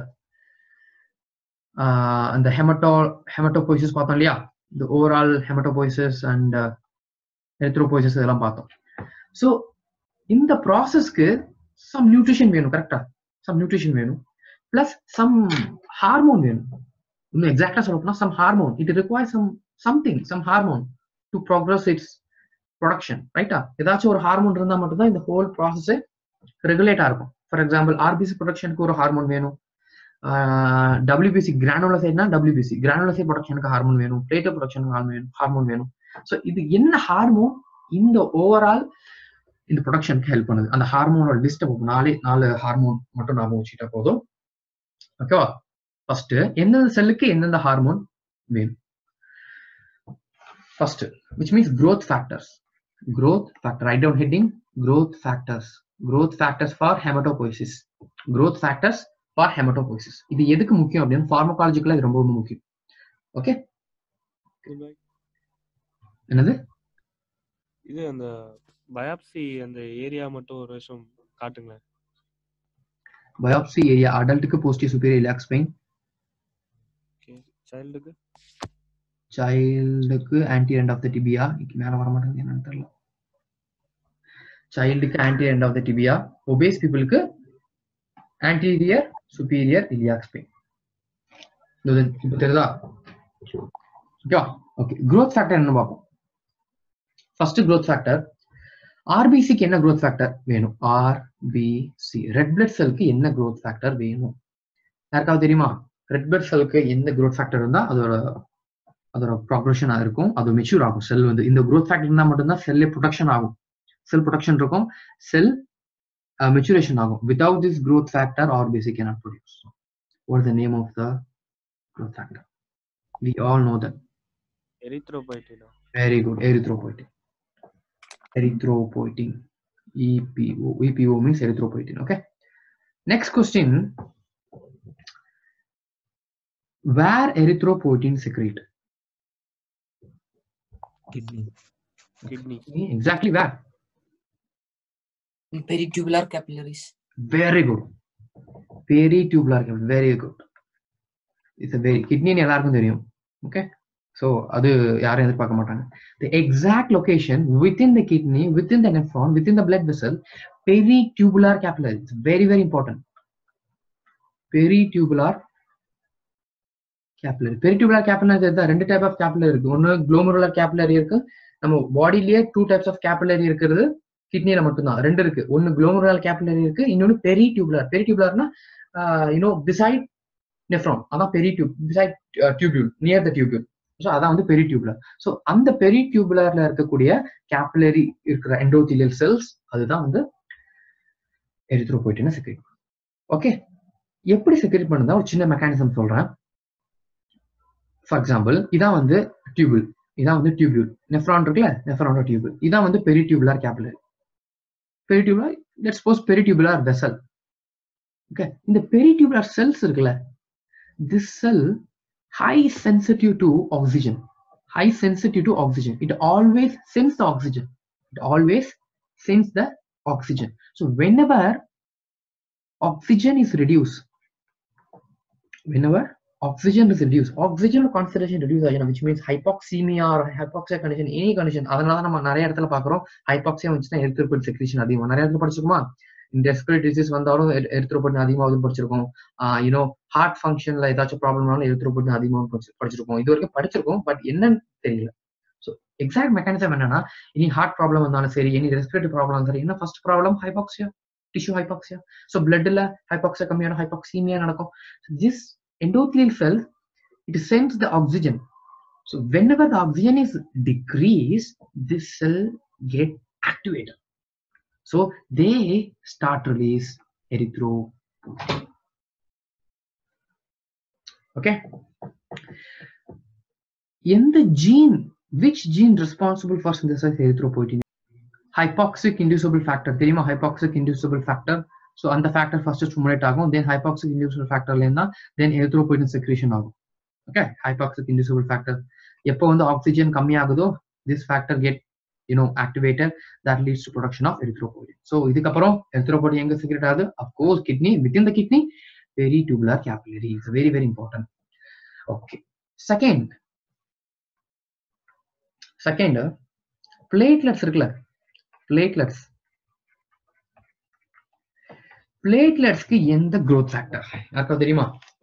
அந்த ஹெமட்டோபோய்சிஸ் பார்த்தோம் இல்லையா, இந்த ஓவரால் ஹெமட்டோபோய்சிஸ் அண்ட் எரித்ரோபோய்சிஸ் இதெல்லாம் பார்த்தோம். ஸோ இந்த ப்ராசஸ்க்கு சம் நியூட்ரிஷன் வேணும், கரெக்டா? சம் நியூட்ரிஷன் வேணும், பிளஸ் சம் ஹார்மோன் வேணும். இன்னும் எக்ஸாக்டா சொல்லணும்னா some hormone, it require some hormone to progress its production, ரைட்டா? ஏதாச்சும் ஒரு ஹார்மோன் இருந்தால் மட்டும்தான் இந்த ஹோல் ப்ராசஸ் ரெகுலேட்டா இருக்கும். ஃபார் எக்ஸாம்பிள் ஆர்பிசி ப்ரொடக்ஷனுக்கு ஒரு ஹார்மோன் வேணும், WBC கிரானுலோசைட்னா WBC கிரானுலோசைட் ப்ரொடக்ஷனுக்கு ஹார்மோன் வேணும், பிளேட்டோ ப்ரொடக்ஷனுக்கு ஹார்மோன் வேணும். ஸோ இது என்ன ஹார்மோன் இந்த ஓவரால் இந்த ப்ரொடக்ஷனுக்கு ஹெல்ப் பண்ணுது? அந்த ஹார்மோனோட லிஸ்ட் நாலு ஹார்மோன் மட்டும் நாம வச்சுட்டா போதும். ஓகேவா? ஃபர்ஸ்ட் எந்தெந்த செல்லுக்கு எந்தெந்த ஹார்மோன் வேணும்? First, which means growth factor, write down heading, growth factors for hematopoiesis, இது எதுக்கு முக்கியம் அப்படின்னு ஃபார்மகாலஜிக்கலா இது ரொம்ப முக்கியம். ஓகே, என்னது இது அந்த பயாப்சி அந்த ஏரியா மட்டும் ஒரு வருஷம் காட்டுங்க. பயாப்சி ஏரியா அடல்ட்டுக்கு posterior superior iliac spine, okay, சைல்டுக்கு anterior end of the tibia, மேல வர மாட்டேங்குது என்னன்னு தெரியல. சைல்டுக்கு anterior end of the tibia, obese peopleக்கு anterior superior iliac spine. இப்போ தெரியுதா? ஓகே, growth factor என்ன பார்ப்போம். ஃபர்ஸ்ட் growth factor, ஆர்பிசிக்கு என்ன growth factor வேணும்? RBC ரெட் பிளட் செல்க்கு என்ன growth factor வேணும்? யாருக்காவது தெரியுமா? ரெட் பிளட் செல்க்கு எந்த growth factor இருந்தா அதோட ப்ராக்ரஷன் இருக்கும், அது மெச்சூர் ஆகும். செல் வந்து இந்த growth factor இருந்தா மட்டும்தான் செல்லே ப்ரொடக்ஷன் ஆகும், செல் ப்ரொடக்ஷன் இருக்கும், செல் maturation ஆகும். Without this growth factor, RBC cannot produce. What is the name of the growth factor? We all know that. எரித்ரோபைட்டின். Very good, erythropoietin. EPO means erythropoietin. Okay. Next question, where erythropoietin secrete? Kidney. Kidney. Exactly where? In peritubular capillaries. Very good. Peritubular capillary, very good. It's a very kidney எல்லாருக்கும் தெரியும். Okay, so அது யாரும் எதிர்பார்க்க மாட்டாங்க. The exact location within the kidney, within the nephron, within the blood vessel, peritubular capillary. It's very very important. Peritubular capillary. Peritubular capillary is ரெண்டு டைப் ஆஃப் capillary இருக்கு. ஒன்னு glomerular capillary இருக்கு. நம்ம பாடியிலேயே 2 types of capillary இருக்கிறது கிட்னில மட்டும் தான். ரெண்டு இருக்கு. ஒன்னு glomerular capillary இருக்கு, இன்னொன்னு peritubular. Peritubularனா beside nephron, அதான் peritube, beside tubule, near the tubule. So அதான் வந்து peritubular. So அந்த peritubularல இருக்கக்கூடிய capillary இருக்கிற endothelial cells அதுதான் வந்து erythropoietin secrete. ஓகே, எப்படி செக்ரேட் பண்ணுதா ஒரு சின்ன மெக்கானிசம் சொல்றேன். ஃபார் எக்ஸாம்பிள், இதான் வந்து டியூபிள், இதான் வந்து டியூபியூல். நெஃப்ரான் இருக்குல்ல, நெஃப்ரானோட டியூபிள். இதான் வந்து peritubular capillary. Peritubular, let's suppose peritubular vessel. Okay, இந்த பெரிடியூபுலர் செல்ஸ் இருக்குல்ல, this cell high sensitive to oxygen, high sensitive to oxygen. It always sends the oxygen. It always sends the oxygen. So whenever oxygen is reduced, whenever oxygen is reduced, oxygen concentration reduce ஆகும், which means hypoxemia or hypoxia condition, any condition. அதனால நம்ம நிறைய இடத்துல பார்க்குறோம் hypoxia வந்துச்சுன்னா erythropoietin secretion அதிகமாக. நிறைய இடத்துல படிச்சிருக்குமா, இந்த ரெஸ்பிரேட்டரி டிசீஸ் வந்தாலும் erythropoietin அதிகமாக படிச்சிருக்கோம். ஹார்ட் ஃபங்க்ஷன்ல ஏதாச்சும் ப்ராப்ளம்னாலும் erythropoietin அதிகமாக படிச்சிருக்கோம். இது வரைக்கும் படிச்சிருக்கோம், பட் என்னன்னு தெரியல. ஸோ எக்ஸாக்ட் மெக்கானிசம் என்னன்னா, இனி ஹார்ட் ப்ராப்ளம் வந்தாலும் சரி, இனி ரெஸ்பிரேட்டரி ப்ராப்ளம் சரி, என்ன first problem hypoxia, tissue hypoxia. So பிளட்ல ஹைபாக்சியா கம்மியான ஹைபாக்சீமியா நடக்கும். This endothelial cell, it sends the oxygen. So whenever the oxygen is decreased, this cell get activated. So they start release erythropoietin. Okay, the gene, which gene responsible for synthesis erythropoietin? Hypoxic inducible factor. தெரியுமா hypoxic inducible factor? So அந்த factor first stimulate ஆகும், then hypoxic inducible factor லேனா then erythropoietin secretion ஆகும். Okay, hypoxic inducible factor எப்போ வந்து oxygen கம்மி ஆகுதோ, this factor get activated, that leads to production of erythropoietin. So இதுக்கு அப்புறம் erythropoietin எங்க secrete ஆகுது? Of course kidney, within the kidney, peritubular capillary. It's very very important. Okay, second platelets இருக்குல்ல, platelets, பிளேட்லெட்ஸ்க்கு எந்த growth factor யாருக்கா தெரியுமா?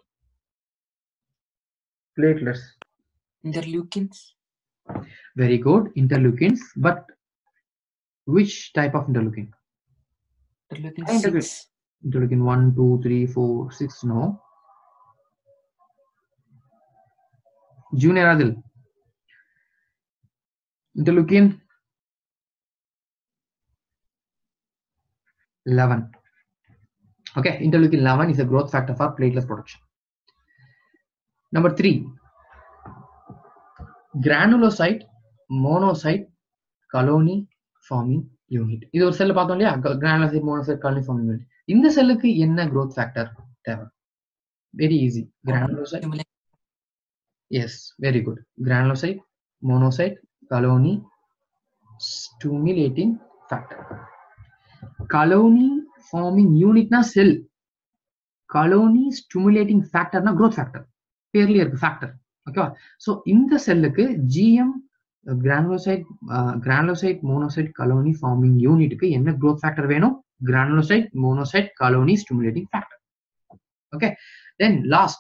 platelets, Interleukins. Very good, interleukins. But which type of interleukin? Interleukin 6. Interleukin 1, 2, 3, 4, 6. No. Junior Adil. Interleukin 11. Okay, interleukin 11 is a growth factor for platelet production. Number 3, granulocyte monocyte colony forming unit. இது ஒரு செல் பார்த்தோம் இல்லையா, granulocyte monocyte colony forming unit. இந்த செல்லுக்கு என்ன growth factor தேவை? Very easy. Granulocyte. Yes, very good. Granulocyte monocyte colony stimulating factor. Colony forming unit na cell, colony stimulating factor na growth factor, பேர்லயே இருக்கு factor. ஓகேவா? ஸோ இந்த செல்லுக்கு GM granulocyte monocyte colony forming unitக்கு என்ன growth factor வேணும்? Granulocyte monocyte colony stimulating factor. Okay, then last,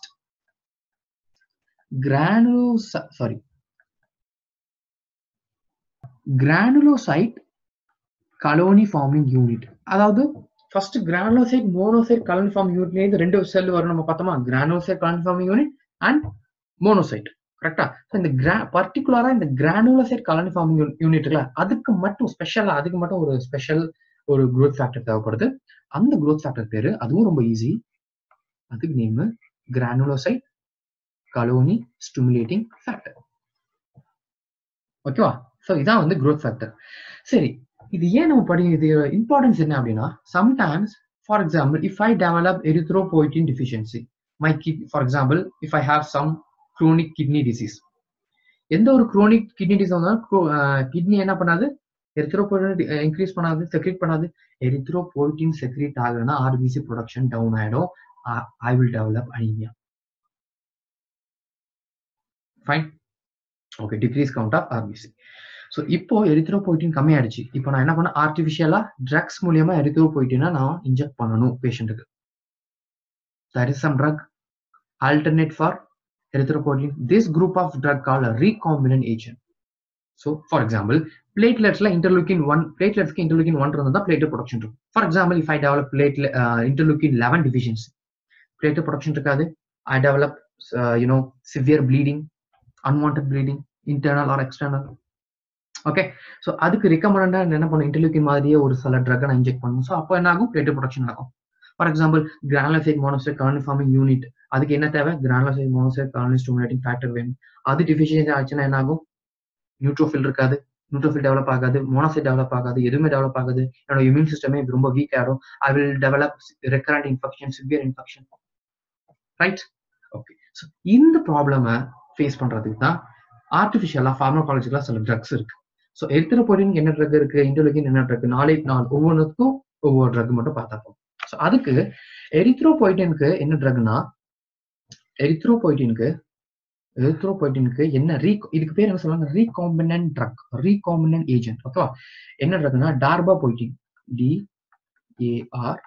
granulocyte colony forming unit. அதாவது first granulocyte monocyte colony forming unit ல ரெண்டு செல் வரும் நம்ம பார்த்தோமா, granulocyte colony forming unit and monocyte. கரெக்டா? இந்த பர்டிகுலரா இந்த granulocyte colony forming unitல அதுக்கு மட்டும் ஸ்பெஷலா, அதுக்கு மட்டும் ஒரு ஸ்பெஷல் ஒரு growth factor தேவைப்படுது. அந்த growth factor பேரு, அதுவும் ரொம்ப ஈஸி, அதுக்கு name granulocyte colony stimulating factor. ஓகேவா? ஸோ இதான் வந்து growth factor. சரி, இது ஏன் நம்ம படிக்கிறது, இம்பார்ட்டன்ஸ் என்ன அப்படின்னா, sometimes For example, if I develop erythropoietin deficiency, for example, if I have some chronic kidney disease, எந்த ஒரு chronic kidney disease வந்தாலும் kidney என்ன பண்ணாது, erythropoietin increase பண்ணாது, secrete பண்ணாது. erythropoietin secrete ஆகலனா RBC production down ஆயிடும். I will develop anemia. Fine. Okay, decrease count of RBC. So இப்போ erythropoietin கம்மி ஆயிடுச்சு. இப்போ நான் என்ன பண்ண, ஆர்டிஃபிஷியலா ட்ரக்ஸ் மூலியமா erythropoietin நான் இன்ஜெக்ட் பண்ணணும் பேஷண்ட்டுக்கு. There is some drug alternate for erythropoietin. This group of drug called a recombinant agent. So for example, platelets la interleukin 1, platelets ku interleukin 1 irundha platelet production irukku. For example, if I develop interleukin 11 deficiency, platelet production irukadu. I develop severe bleeding, unwanted bleeding, internal or external. Okay, so adukku recommended enna pannu, interleukin மாதிரியே ஒரு சில drug na inject பண்ணனும். So அப்போ என்ன ஆகும், platelet production நடக்கும். For example, granulocyte monocyte colony forming unit, அதுக்கு என்ன தேவை, granulocyte monocyte colony stimulating factor வேணும். அது deficiency ஆச்சுன்னா என்ன ஆகும், நியூட்ரோஃபில் இருக்காது, நியூட்ரோஃபில் டெவலப் ஆகாது, மோனோசைட் டெவலப் ஆகாது, எதுவுமே டெவலப் ஆகாது. என்னோட இம்யூன் சிஸ்டமே ரொம்ப வீக் ஆயிடும். I will develop recurrent infection, severe infection. Right? Okay. So இந்த ப்ராப்ளமை ஃபேஸ் பண்றதுக்கு தான் ஆர்டிஃபிஷியலா ஃபார்மகாலஜிக்கலா சில ட்ரக்ஸ் இருக்கு. ஸோ எரித்ரோபோயிட்டின் என்ன ட்ரக் இருக்கு, இன்டர்லூக்கின் என்ன ட்ரக், 4 ஒவ்வொன்றுக்கும் ஒவ்வொரு ட்ரக் மட்டும் பார்த்தாப்போம். ஸோ அதுக்கு எரித்ரோபோயிட்டினுக்கு என்ன ட்ரக்னா, எரித்ரோபோயிட்டினுக்கு என்ன இதுக்கு பேர் என்ன சொல்லுவாங்க, ரீகாம்பினன்ட் ட்ரக், ரீகாம்பினன்ட் ஏஜென்ட். ஓகேவா? என்ன ட்ரக்னா darbepoetin, DAR,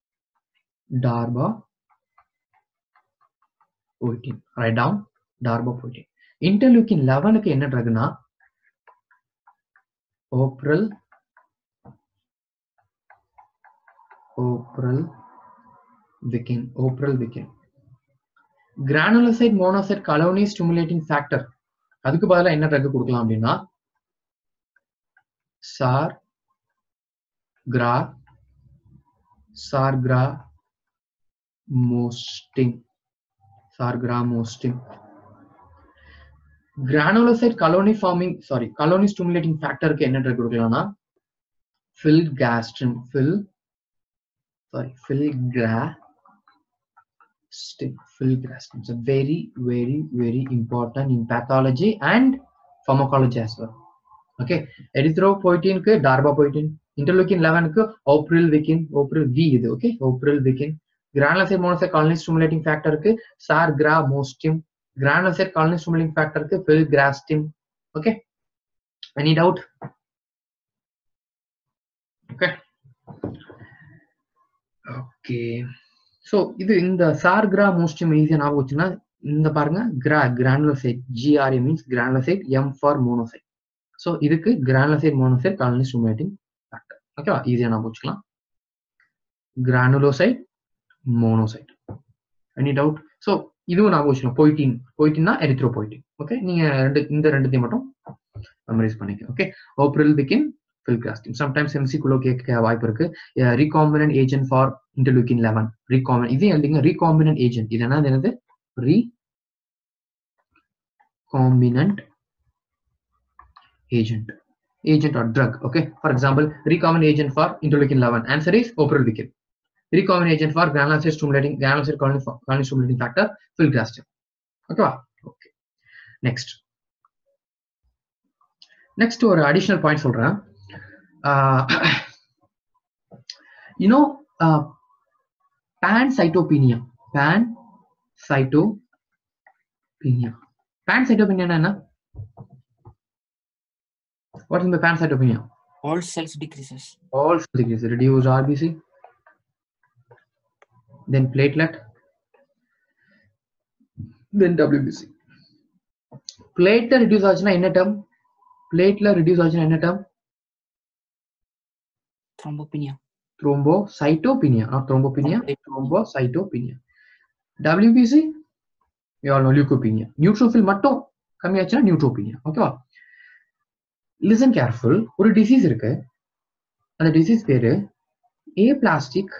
darbepoetin. Write down, darbepoetin. Interleukin 11க்கு என்ன ட்ரக்னா oprelvekin. Granulocyte monocyte colony stimulating factor, அதுக்கு பதிலா என்ன ட்ரக் கொடுக்கலாம் அப்படின்னா சார்கிராமோஸ்டின். கிரானுலோசைட் காலோனி ஸ்டிமுலேட்டிங் ஃபேக்டருக்கு என்ன ட்ரக் கொடுக்கலாம்னா filgrastim. It's a very, very, very important in pathology and pharmacology as well. Okay, erythropoietin ku darbapoietin, interleukin 11 ku oprelvikin, இது okay, oprelvikin. granulocyte monocyte colony stimulating factor ku sargramostim, granulocyte colony stimulating factor ku filgrastim. Okay, any doubt? Okay, so இது இந்த sargramostim ஈஸியா ஞாபகம் வச்சுன்னா இந்த பாருங்க, granulocyte, GRA means granulocyte, M for monocyte. so இதுக்கு granulocyte monocyte colony stimulating factor. ஓகேவா? ஈஸியா ஞாபகம் வச்சுக்கலாம், granulocyte monocyte. any doubt? so இதுவும் ஞாபகம் வச்சுக்கலாம், போயிட்டின்னா erythropoietin. ஓகே, நீங்க இந்த ரெண்டுத்தையும் மட்டும் மெமரைஸ் பண்ணிக்க. ஓகே, oprelvikin, filgrastim. sometimes MCக்குள்ள கேட்க வாய்ப்பு இருக்கு. recombinant agent for interleukin 11, recombinant. இது எழுதிங்க, recombinant agent. இது என்னது, recombinant agent or drug. okay, for example, recombinant agent for interleukin 11, answer is oprelvikin. recombinant agent for granulocyte colony stimulating factor filgrastim. okay va? okay, next ஒரு additional point சொல்றேன். pancytopenia என்ன? what is the pancytopenia? all cells decreases, reduced RBC, then platelet, then WBC. platelet reduce ஆச்சுன்னா என்ன term? thrombocytopenia, not thrombopenia, thrombocytopenia. WBC, you all know, leukopenia. neutrophil மட்டும் கம்மியாச்சுன்னா neutropenia. ஓகேவா? listen careful, ஒரு டிசீஸ் இருக்கு, அந்த டிசீஸ் பேரு aplastic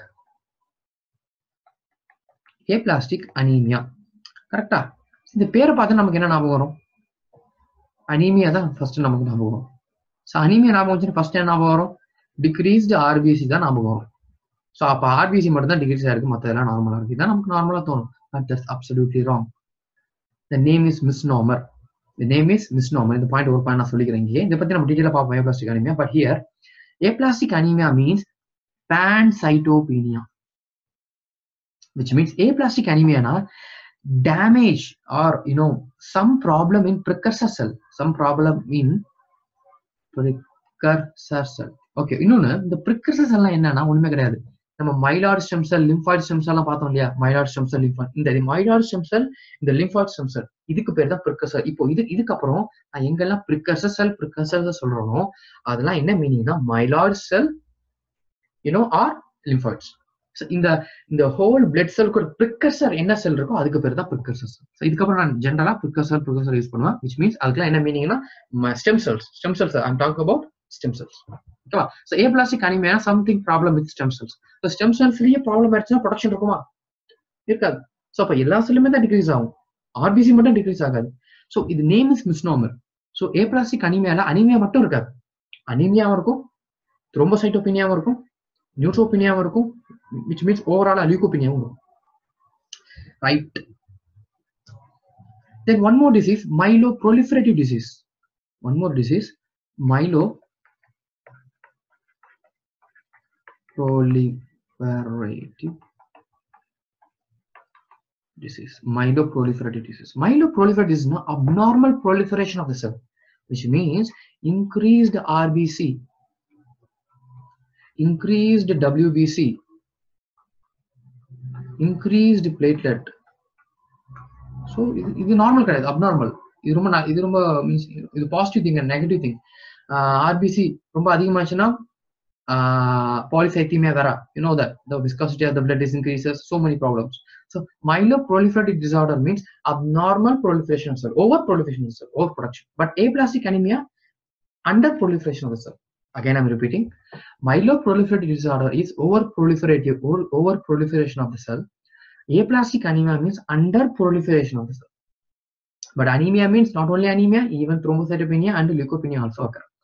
anemia. கரெக்டா? இந்த பேரை பார்த்து நமக்கு என்ன ஞாபகம் வரும்? அனீமியா தான் ஃபர்ஸ்ட் நமக்கு ஞாபகம் வரும். ஸோ அனீமியா ஞாபகம் வச்சுன்னா ஃபர்ஸ்ட் என்ன ஞாபகம் வரும்? டிக்ரீஸ்டு RBC தான் ஞாபகம் வரும். ஸோ அப்போ ஆர்பிசி மட்டும் தான் டிக்ரீஸ் ஆயிருக்கு, மற்றதெல்லாம் நார்மலாக இருக்கு. இதான் நமக்கு நார்மலாக தோணும். But that's absolutely wrong. The name is misnomer. The name is misnomer. இந்த பாயிண்ட் ஒரு பாயிண்ட் நான் சொல்லிக்கிறேன் இங்கே. இதை பத்தி நம்ம டீடைலா பார்ப்போம் aplastic anemia. But here aplastic anemia means pancytopenia, which means aplastic anemia na damage or some problem in precursor cell, some problem in precursor cell. Okay, இன்னொன்னு இந்த precursor cell என்னன்னா ஒண்ணுமே கிடையாது. நம்ம myeloid stem cell, lymphoid stem cell எல்லாம் பார்த்தோம் இல்லையா? மைலாய்டு ஸ்டெம் செல், லிம்பாய்டு, இந்த மைலாய்டு ஸ்டெம் செல், இந்த லிம்பாய்டு ஸ்டெம் செல், இதுக்கு பேர் தான் ப்ரிகர்சர். இப்போ இதுக்கப்புறம் நான் எங்கெல்லாம் ப்ரிகர்சர் செல் சொல்றோமோ அதெல்லாம் என்ன மீனிங்னா மைலாய்டு செல் ஆர் லிம்பாய்ட்ஸ். இந்த ஹோல் பிளட் செல்க்கு ஒரு ப்ரிகர்சர் என்ன செல் இருக்கோ அதுக்கு பேர் தான் ப்ரிகர்சர் செல். இதுக்கப்புறம் நான் ஜென்ரலா ப்ரிகர்சர் யூஸ் பண்ணுவேன். which means அதுக்கெல்லாம் என்ன மீனிங்னா stem cells I'm talking about stem cells. ஓகேவா? So aplastic anemia something problem with stem cells. So stem cells லயே ப்ராப்ளம் ஆயிடுச்சுன்னா ப்ரொடக்ஷன் இருக்குமா? இருக்காது. சோ அப்ப எல்லா செல்லுமே தான் டிக்ரீஸ் ஆகும், ஆர்பிசி மட்டும் டிக்ரீஸ் ஆகாது. சோ இது name is misnomer. So aplastic anemia anaemia மட்டும் இருக்காது, அனீமியாவும் இருக்கும், த்ரோம்போசைட்டோபீனியாவும் இருக்கும், நியூட்ரோபீனியாவும் இருக்கும், which means overall லியூகோபீனியாவும் இருக்கும். Right. Then one more disease, myeloproliferative disease. One more disease, myeloproliferative disease. Myeloproliferative disease. Myeloproliferative is an abnormal proliferation of the cell, which means increased RBC, increased WBC, increased platelet. So இது நார்மல் கிடையாது, அப்நார்மல். இது ரொம்ப மீன்ஸ் இது positive thing and negative thing. RBC ரொம்ப அதிகமாச்சுன்னா polycythemia vera, that the viscosity of the blood is increases, so many problems. So myeloproliferative disorder means abnormal proliferation of cell, overproliferation of cell, overproduction. But aplastic anemia, underproliferation of the cell. Again I'm repeating, myeloproliferative disorder is overproliferation of the cell. Aplastic anemia means underproliferation of the cell. But anemia means not only anemia, even thrombocytopenia and leukopenia also occur.